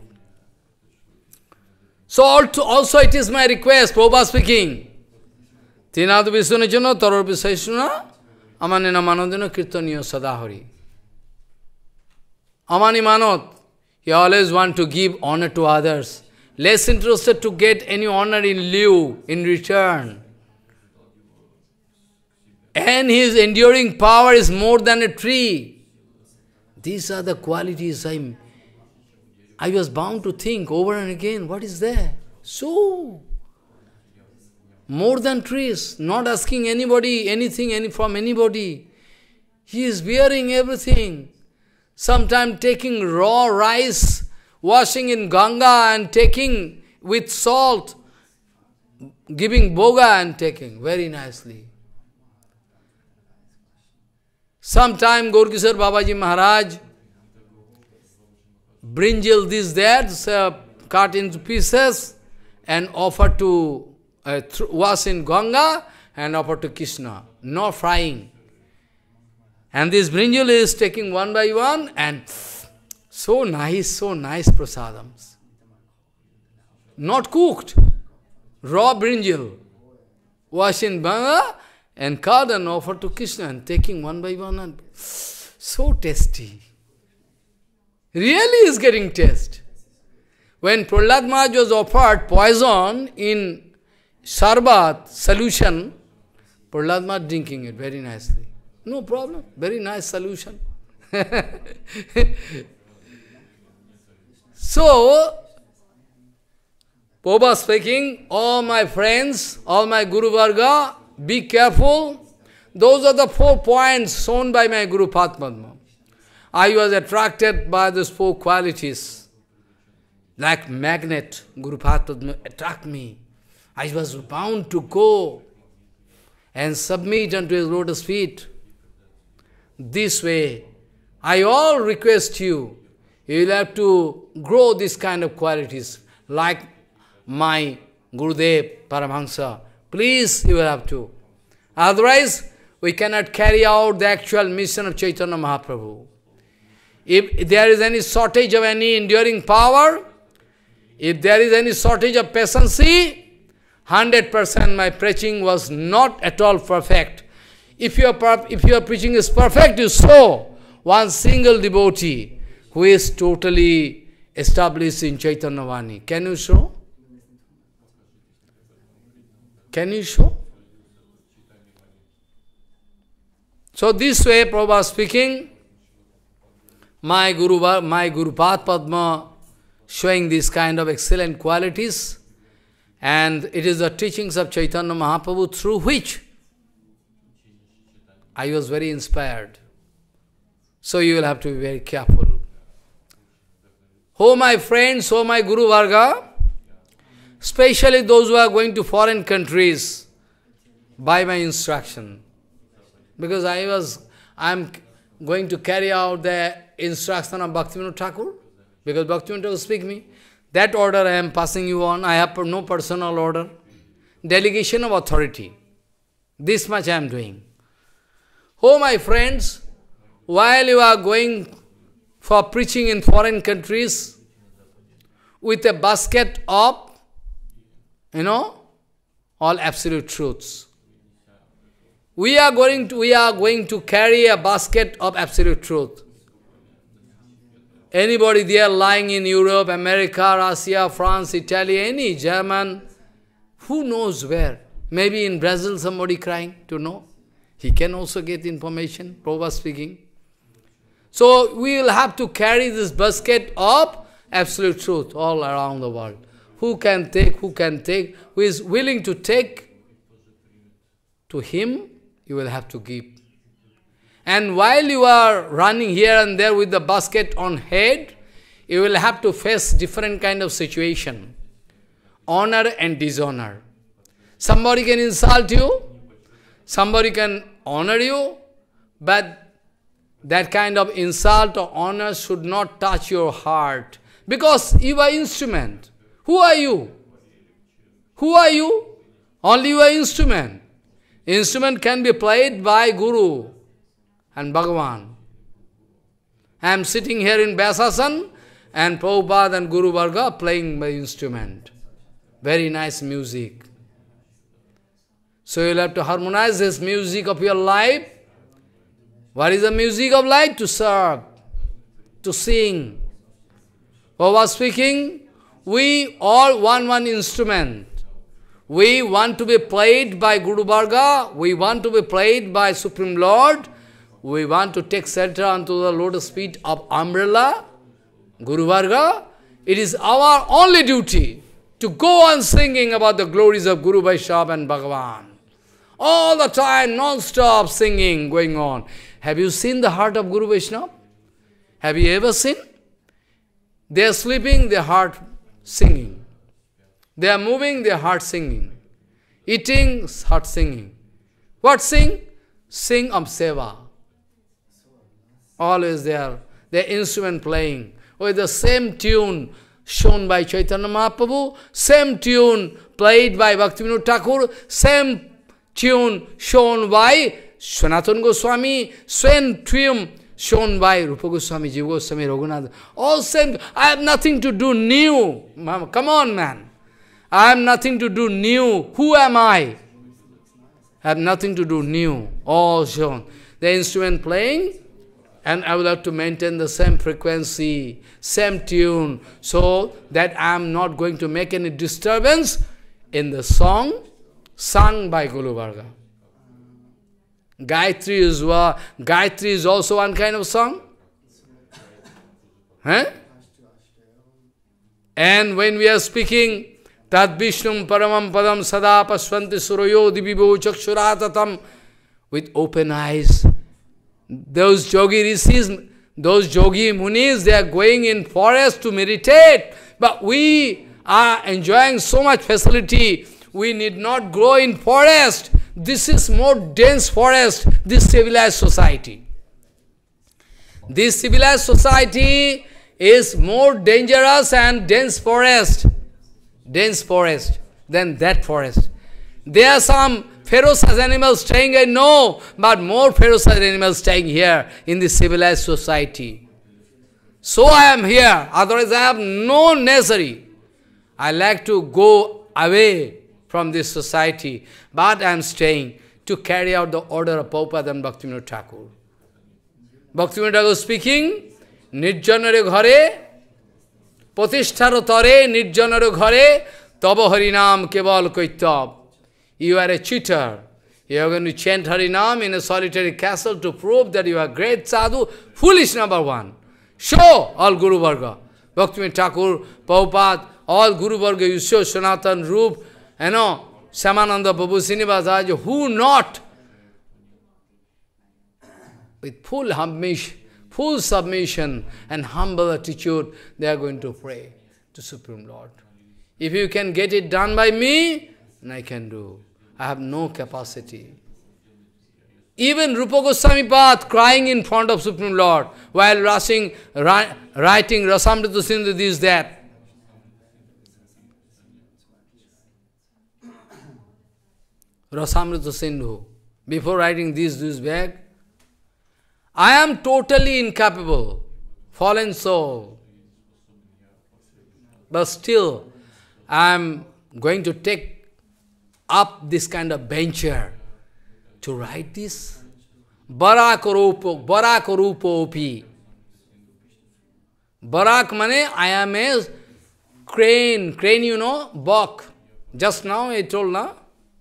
So also it is my request, Prabhupada speaking, trinadapi sunachana tarapi saishuna amanena manodena kirtaniya sadahari. Amani manot, he always want to give honor to others. Less interested to get any honor in lieu, in return. And his enduring power is more than a tree. These are the qualities I I was bound to think over and again, what is there? So, more than trees, not asking anybody, anything any from anybody. He is bearing everything. Sometimes taking raw rice, washing in Ganga and taking with salt, giving bhoga and taking very nicely. Sometime Gaurkishore Babaji Maharaj, brinjal this that, uh, cut into pieces and offer to uh, wash in Ganga and offer to Krishna, no frying. And this brinjal is taking one by one and so nice, so nice prasadams. Not cooked. Raw brinjal. Wash in Ganga and cut and offer to Krishna and taking one by one and so tasty. Really is getting taste. When Prahlad Maharaj was offered poison in sarbat solution, Prahlad Maharaj drinking it very nicely. No problem. Very nice solution. So, Prabhupada speaking, all my friends, all my Guru Varga, be careful. Those are the four points shown by my Guru Padma. I was attracted by those four qualities. Like magnet, Guru Padma attract me. I was bound to go and submit unto his lotus feet. This way, I all request you, you will have to grow this kind of qualities, like my Gurudev, Paramahansa. Please, you will have to. Otherwise, we cannot carry out the actual mission of Chaitanya Mahaprabhu. If there is any shortage of any enduring power, if there is any shortage of patience, one hundred percent my preaching was not at all perfect. If your, if your preaching is perfect, you show one single devotee who is totally established in Chaitanya Vani. Can you show? Can you show? So this way, Prabhupada speaking, my Guru, my Guru Padma showing these kind of excellent qualities, and it is the teachings of Chaitanya Mahaprabhu through which I was very inspired. So you will have to be very careful. Oh my friends, oh my Guru Varga, especially those who are going to foreign countries, by my instruction. Because I was, I am going to carry out the instruction of Bhaktivinoda Thakur, because Bhaktivinoda Thakur speak me. That order I am passing you on. I have no personal order. Delegation of authority. This much I am doing. Oh, my friends, while you are going for preaching in foreign countries with a basket of, you know, all absolute truths. We are going to, we are going to carry a basket of absolute truth. Anybody there lying in Europe, America, Russia, France, Italy, any German, who knows where? Maybe in Brazil somebody crying to know. He can also get information, Prabhupada speaking. So we will have to carry this basket of absolute truth all around the world. Who can take, who can take, who is willing to take, to him you will have to give. And while you are running here and there with the basket on head, you will have to face different kind of situation. Honor and dishonor. Somebody can insult you, somebody can honor you, but that kind of insult or honor should not touch your heart. Because you are instrument. Who are you? Who are you? Only you are instrument. Instrument can be played by Guru and Bhagavan. I am sitting here in Vyasasan and Prabhupada and Guru Varga playing my instrument. Very nice music. So you will have to harmonize this music of your life. What is the music of life? To serve, to sing. Prabhupada speaking, we all want one instrument. We want to be played by Guru Varga, we want to be played by Supreme Lord, we want to take shelter unto the lotus feet of umbrella, Guru Varga. It is our only duty to go on singing about the glories of Guru Vaishnava and Bhagavan. All the time, non-stop singing going on. Have you seen the heart of Guru Vaishnava? Have you ever seen? They are sleeping, their heart singing. They are moving, their heart singing. Eating, heart singing. What sing? Sing of Seva. Always there. Their instrument playing. With the same tune shown by Chaitanya Mahaprabhu, same tune played by Bhaktivinoda Thakur, same tune shown by Sanatana Goswami, same tune shown by Rupa Goswami, Jiva Goswami, Raghunath. All same. I have nothing to do new. Come on, man. I have nothing to do new. Who am I? I have nothing to do new. All shown. The instrument playing, and I will have to maintain the same frequency, same tune, so that I am not going to make any disturbance in the song sung by Guru Varga. Gayatri is, uh, Gayatri is also one kind of song. Huh? And when we are speaking, Tad Vishnum Paramam Padam Sada Pasvanti Surayo Divivo Chakshuratatam, with open eyes. Those yogi rishis, those yogi munis, they are going in forest to meditate. But we are enjoying so much facility. We need not go in forest. This is more dense forest, this civilized society. This civilized society is more dangerous and dense forest. Dense forest than that forest. There are some ferocious animals staying, I know, but more ferocious animals staying here in this civilized society. So I am here, otherwise I have no necessary. I like to go away from this society, but I am staying to carry out the order of Prabhupada and Bhaktivinoda Thakur. Bhaktivinoda Thakur speaking, Nirjanare ghare, Patistharo tare, Nirjanare ghare, Tabo Harinam keval koitab. You are a cheater. You are going to chant Harinam in a solitary castle to prove that you are great sadhu. Foolish number one. Show all Guru Varga. Bhaktivinoda Thakur, Prabhupada, all Guru Varga, you show Sanatan Rup, you know, Samananda Prabhu Srinivasaraj, who not? With full submission, full submission and humble attitude, they are going to pray to Supreme Lord. If you can get it done by me, then I can do. I have no capacity. Even Rupa Goswami Path crying in front of Supreme Lord while rushing, writing Rasamrita Sindhu, this, that. Rasamrita Sindhu, before writing this, this bag, I am totally incapable, fallen soul. But still, I am going to take up this kind of venture to write this. Barakarupo, Barakarupo opi. Barak mane, I am a crane, crane you know, bok. Just now I told na.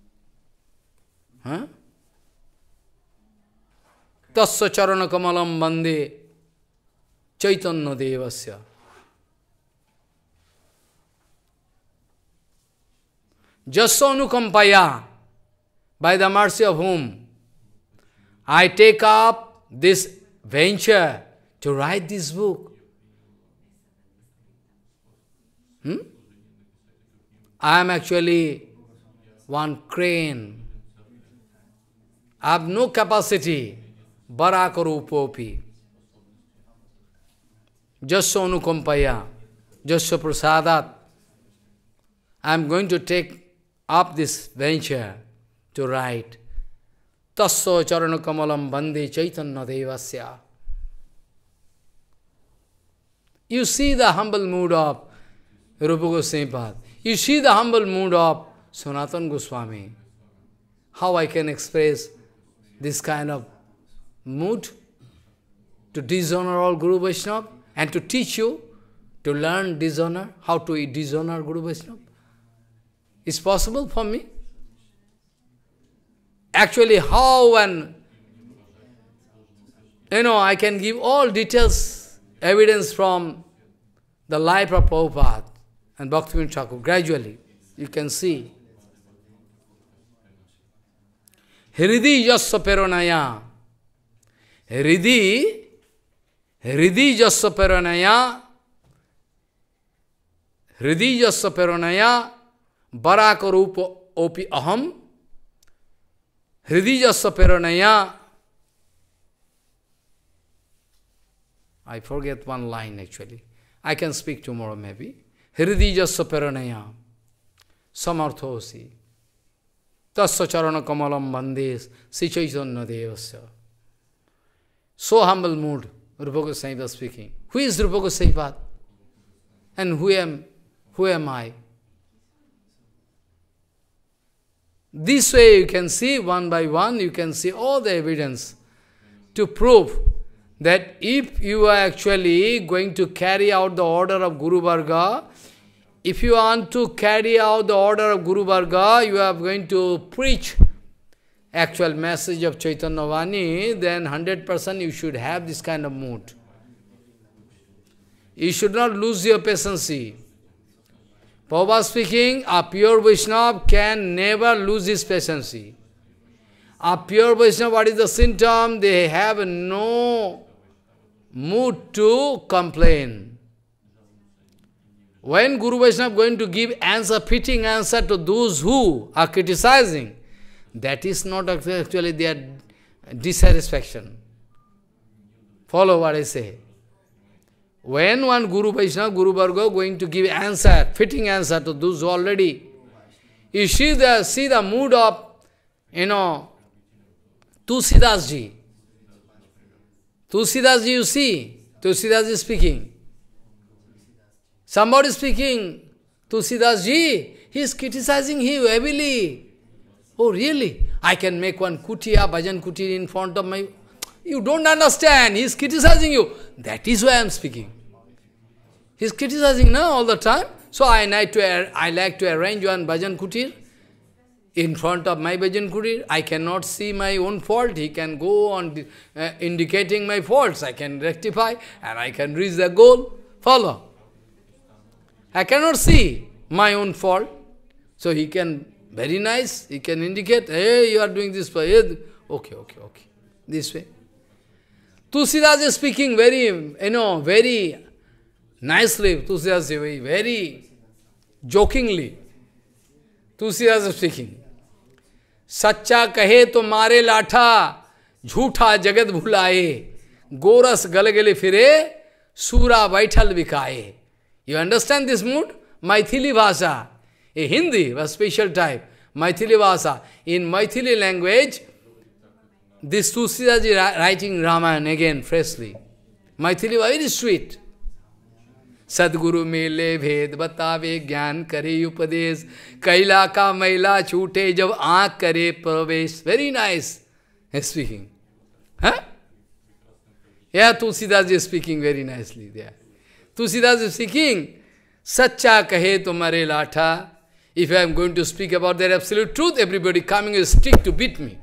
Huh? Tasya charana kamalam bande chaitanya devasya. Jasya anukampaya, by the mercy of whom I take up this venture to write this book. Hmm? I am actually one crane. I have no capacity. Barakarupopi. Jasya anukampaya. Jasya prasadat. I am going to take up this venture to write. Tasya charana kamalam bande chaitanya devasya. You see the humble mood of Rupa Goswami Pad. You see the humble mood of Sanatana Goswami. How I can express this kind of mood to dishonor all Guru Vaishnava and to teach you to learn dishonor, how to dishonor Guru Vaishnava. It's possible for me? Actually, how and, you know, I can give all details, evidence from the life of Prabhupada and Bhaktivinoda Thakur. Gradually, you can see. Hridi jasya peronaya. Hridi, Hridi jasya peronaya. Hridi jasya peronaya. Barakarupa opi aham. Hridi jasya peronaya. I forget one line actually. I can speak tomorrow maybe. Hridi jasya peronaya. Samarthosi. Tasya charana kamalam bandes. Si chaitanya devasya. So humble mood, Rupa Goswami was speaking. Who is Rupa Goswami Pad? And who am, who am I? This way you can see, one by one, you can see all the evidence to prove that if you are actually going to carry out the order of Guru Varga, if you want to carry out the order of Guru Varga, you are going to preach actual message of Chaitanya Vani, then one hundred percent you should have this kind of mood. You should not lose your patience. Prabhupada speaking, a pure Vaishnava can never lose his patience. A pure Vaishnava, what is the symptom? They have no mood to complain. When Guru Vaishnava is going to give answer, fitting answer to those who are criticizing, that is not actually their dissatisfaction. Follow what I say. When one Guru Vaishnava, Guru Varga going to give answer, fitting answer to those who already, you see the, see the mood of, you know, Tulsidas ji. Tulsidas ji, you see, Tulsidas ji speaking. Somebody speaking, Tulsidas ji, he is criticizing him heavily. Oh really? I can make one kutia, bhajan kutir in front of my... You don't understand, he is criticizing you. That is why I am speaking. He is criticizing now all the time. So I like to, I like to arrange one bhajan kutir in front of my bhajan kutir. I cannot see my own fault. He can go on uh, indicating my faults. I can rectify and I can reach the goal. Follow. I cannot see my own fault. So he can, very nice, he can indicate, hey, you are doing this. Okay, okay, okay. This way. Tulsidas is speaking very, you know, very nicely. Tulsidas is very, very jokingly. Tulsidas is speaking. Sacha kahe to mare latha, jhootha jagat bhulaye, goras galagale fire, sura vaital vikaye. You understand this mood? Maithili Bhasha. A Hindi, a special type. Maithili Bhasa. In Maithili language, this Tulsidas is writing Ramayana again freshly. Maithili was very sweet. Sadguru mele bhed batave gyan kare upadesh kaila ka maila chute jab aankh kare pravesh. Very nice speaking. Huh? Yeah, Tulsidas is speaking very nicely there. Tulsidas is speaking, Sacha kahe tumhare latha. If I am going to speak about that absolute truth, everybody coming with a stick to beat me.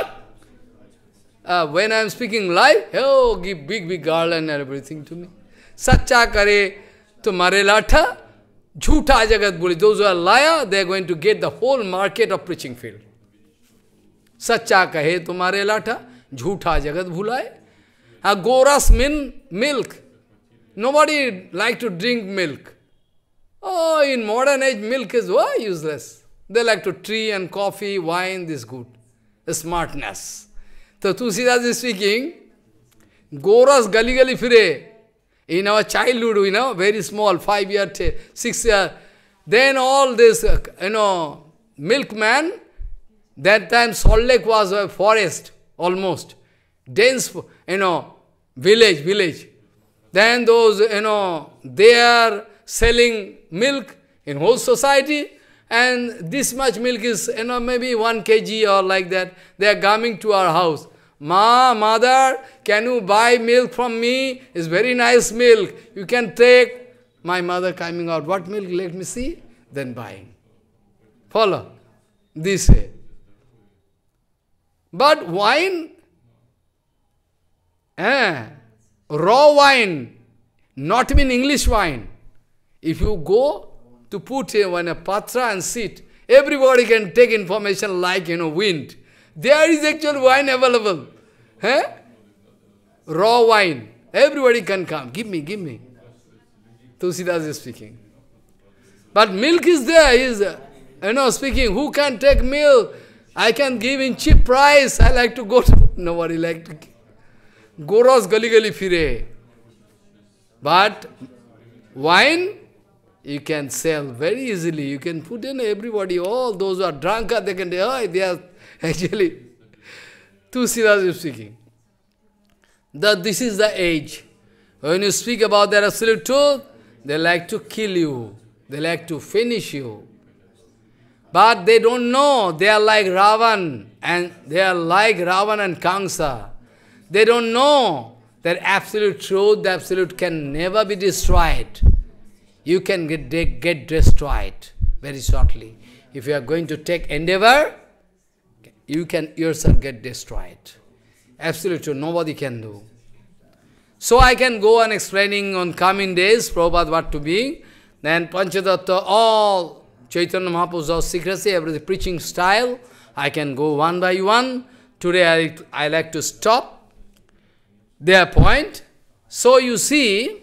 Uh, when I am speaking live, oh, give big, big garland and everything to me. Sacha kare tumhare latha, jhoota jagat boli. Those who are liar, they are going to get the whole market of preaching field. Sacha kahe tumhare latha, jhoota jagat bhulai. A goras mean milk. Nobody like to drink milk. Oh, in modern age, milk is why useless. They like to tea and coffee, wine, this good. The smartness. So Tulsidas is speaking, goras gali gali fire. In our childhood, you know, very small, five year, six year. Then all this, uh, you know, milkman, that time Salt Lake was a forest, almost. Dense, you know, village, village. Then those, you know, they are selling milk in whole society, and this much milk is, you know, maybe one kg or like that. They are coming to our house. Ma, mother, can you buy milk from me? It's very nice milk. You can take. My mother coming out, what milk? Let me see. Then buying. Follow. This way. But wine, eh, raw wine, not mean English wine. If you go to put in a patra and sit, everybody can take information like, you know, wind. There is actual wine available. Eh? Raw wine. Everybody can come. Give me, give me. Tulsidas is speaking. But milk is there. He is, you know, speaking. Who can take milk? I can give in cheap price. I like to go to... Nobody like to give. Goras gali gali fire. But wine, you can sell very easily. You can put in everybody, all those who are drunkards, they can say, oh, they are actually... Tulsidas is speaking. That this is the age. When you speak about their absolute truth, they like to kill you. They like to finish you. But they don't know. They are like Ravan. And they are like Ravan and Kamsa. They don't know that absolute truth, the absolute can never be destroyed. You can get, get destroyed very shortly. If you are going to take endeavor, you can yourself get destroyed. Absolute truth, nobody can do. So I can go on explaining on coming days, Prabhupada what to be. Then Panchatattva, all Chaitanya Mahaprabhu's secrecy, everything, preaching style, I can go one by one. Today I, I like to stop their point. So you see,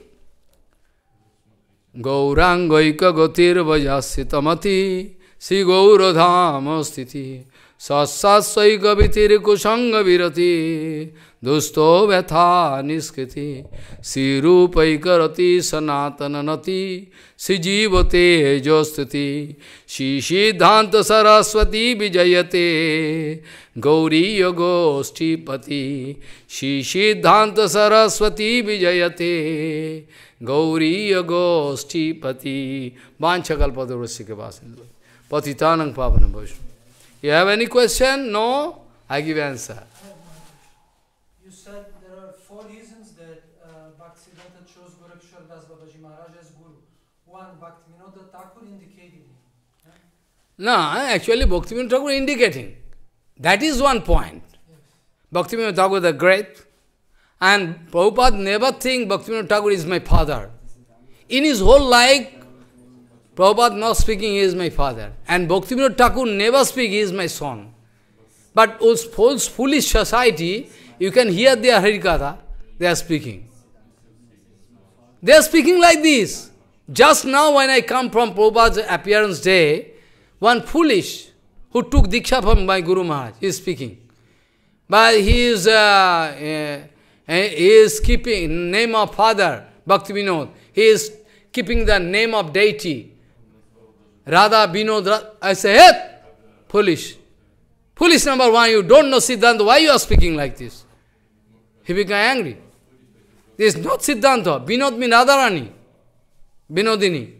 Gaurangaika Gotir Vajasitamati Si Gauradhama Sthiti Satsasai Gavitir Kushanga Virati Dusto Vetha Niskriti Sirupai Karati Sanatana Nati Sijivate Jostati Shishidhanta Saraswati Vijayate Gauri Yogosti Pati Shishidhanta Saraswati Vijayate Gauri Yogosti Pati Vanchakalpadurasi Kevasindu Patitanang Pavanam Vaishnu. You have any question? No? I give answer. You said there are four reasons that uh, Bhaktisiddhanta chose Gorakshar Das Babaji Maharaj as Guru. One, Bhaktivinoda Thakur indicating. Huh? No, actually Bhaktivinoda Thakur indicating. That is one point. Yes. Bhaktivinoda Thakur the great. And Prabhupada never think Bhaktivinoda Thakur is my father. In his whole life, Prabhupada not speaking, he is my father. And Bhaktivinoda Thakur never speak, he is my son. But those false, foolish society, you can hear their Harikatha, they are speaking. They are speaking like this. Just now when I come from Prabhupada's appearance day, one foolish who took Diksha from my Guru Maharaj is speaking. But he is, uh, uh, he is keeping name of father, Bhaktivinoda. He is keeping the name of deity. Radha, Vinod, I say, hey, Foolish. Foolish number one, you don't know Siddhanta, why you are speaking like this? He became angry. This is not Siddhanta. Binod means Radharani. Binodini.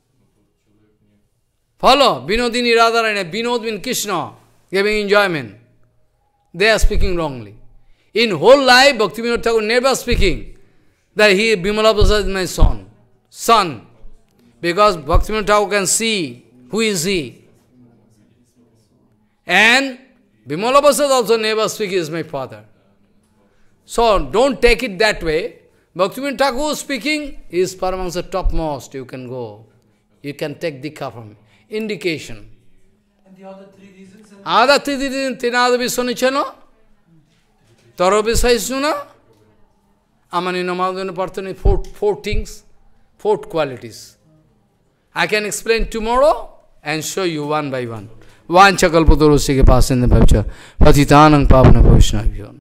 Follow? Binodini Radharani. Binod means Krishna, giving enjoyment. They are speaking wrongly. In whole life, Bhaktivinoda Thakur never speaking that he, Bimala Prasad, is my son. Son. Because Bhaktivinoda Thakur can see who is he. And Bimala Prasad also never speak, he is my father. So don't take it that way. Bhaktivinoda Thakur speaking is Paramahansa topmost. You can go. You can take Dikha from him. Indication. And the other three reasons? Other three reasons, trinadapi sunichana, tarapi sahisnuna, amanina madhuna partani, four, four things, four qualities. I can explain tomorrow and show you one by one. Vancha kalpatarusya ke paasende bhavcha, patitanang pavana bhavishnavyo.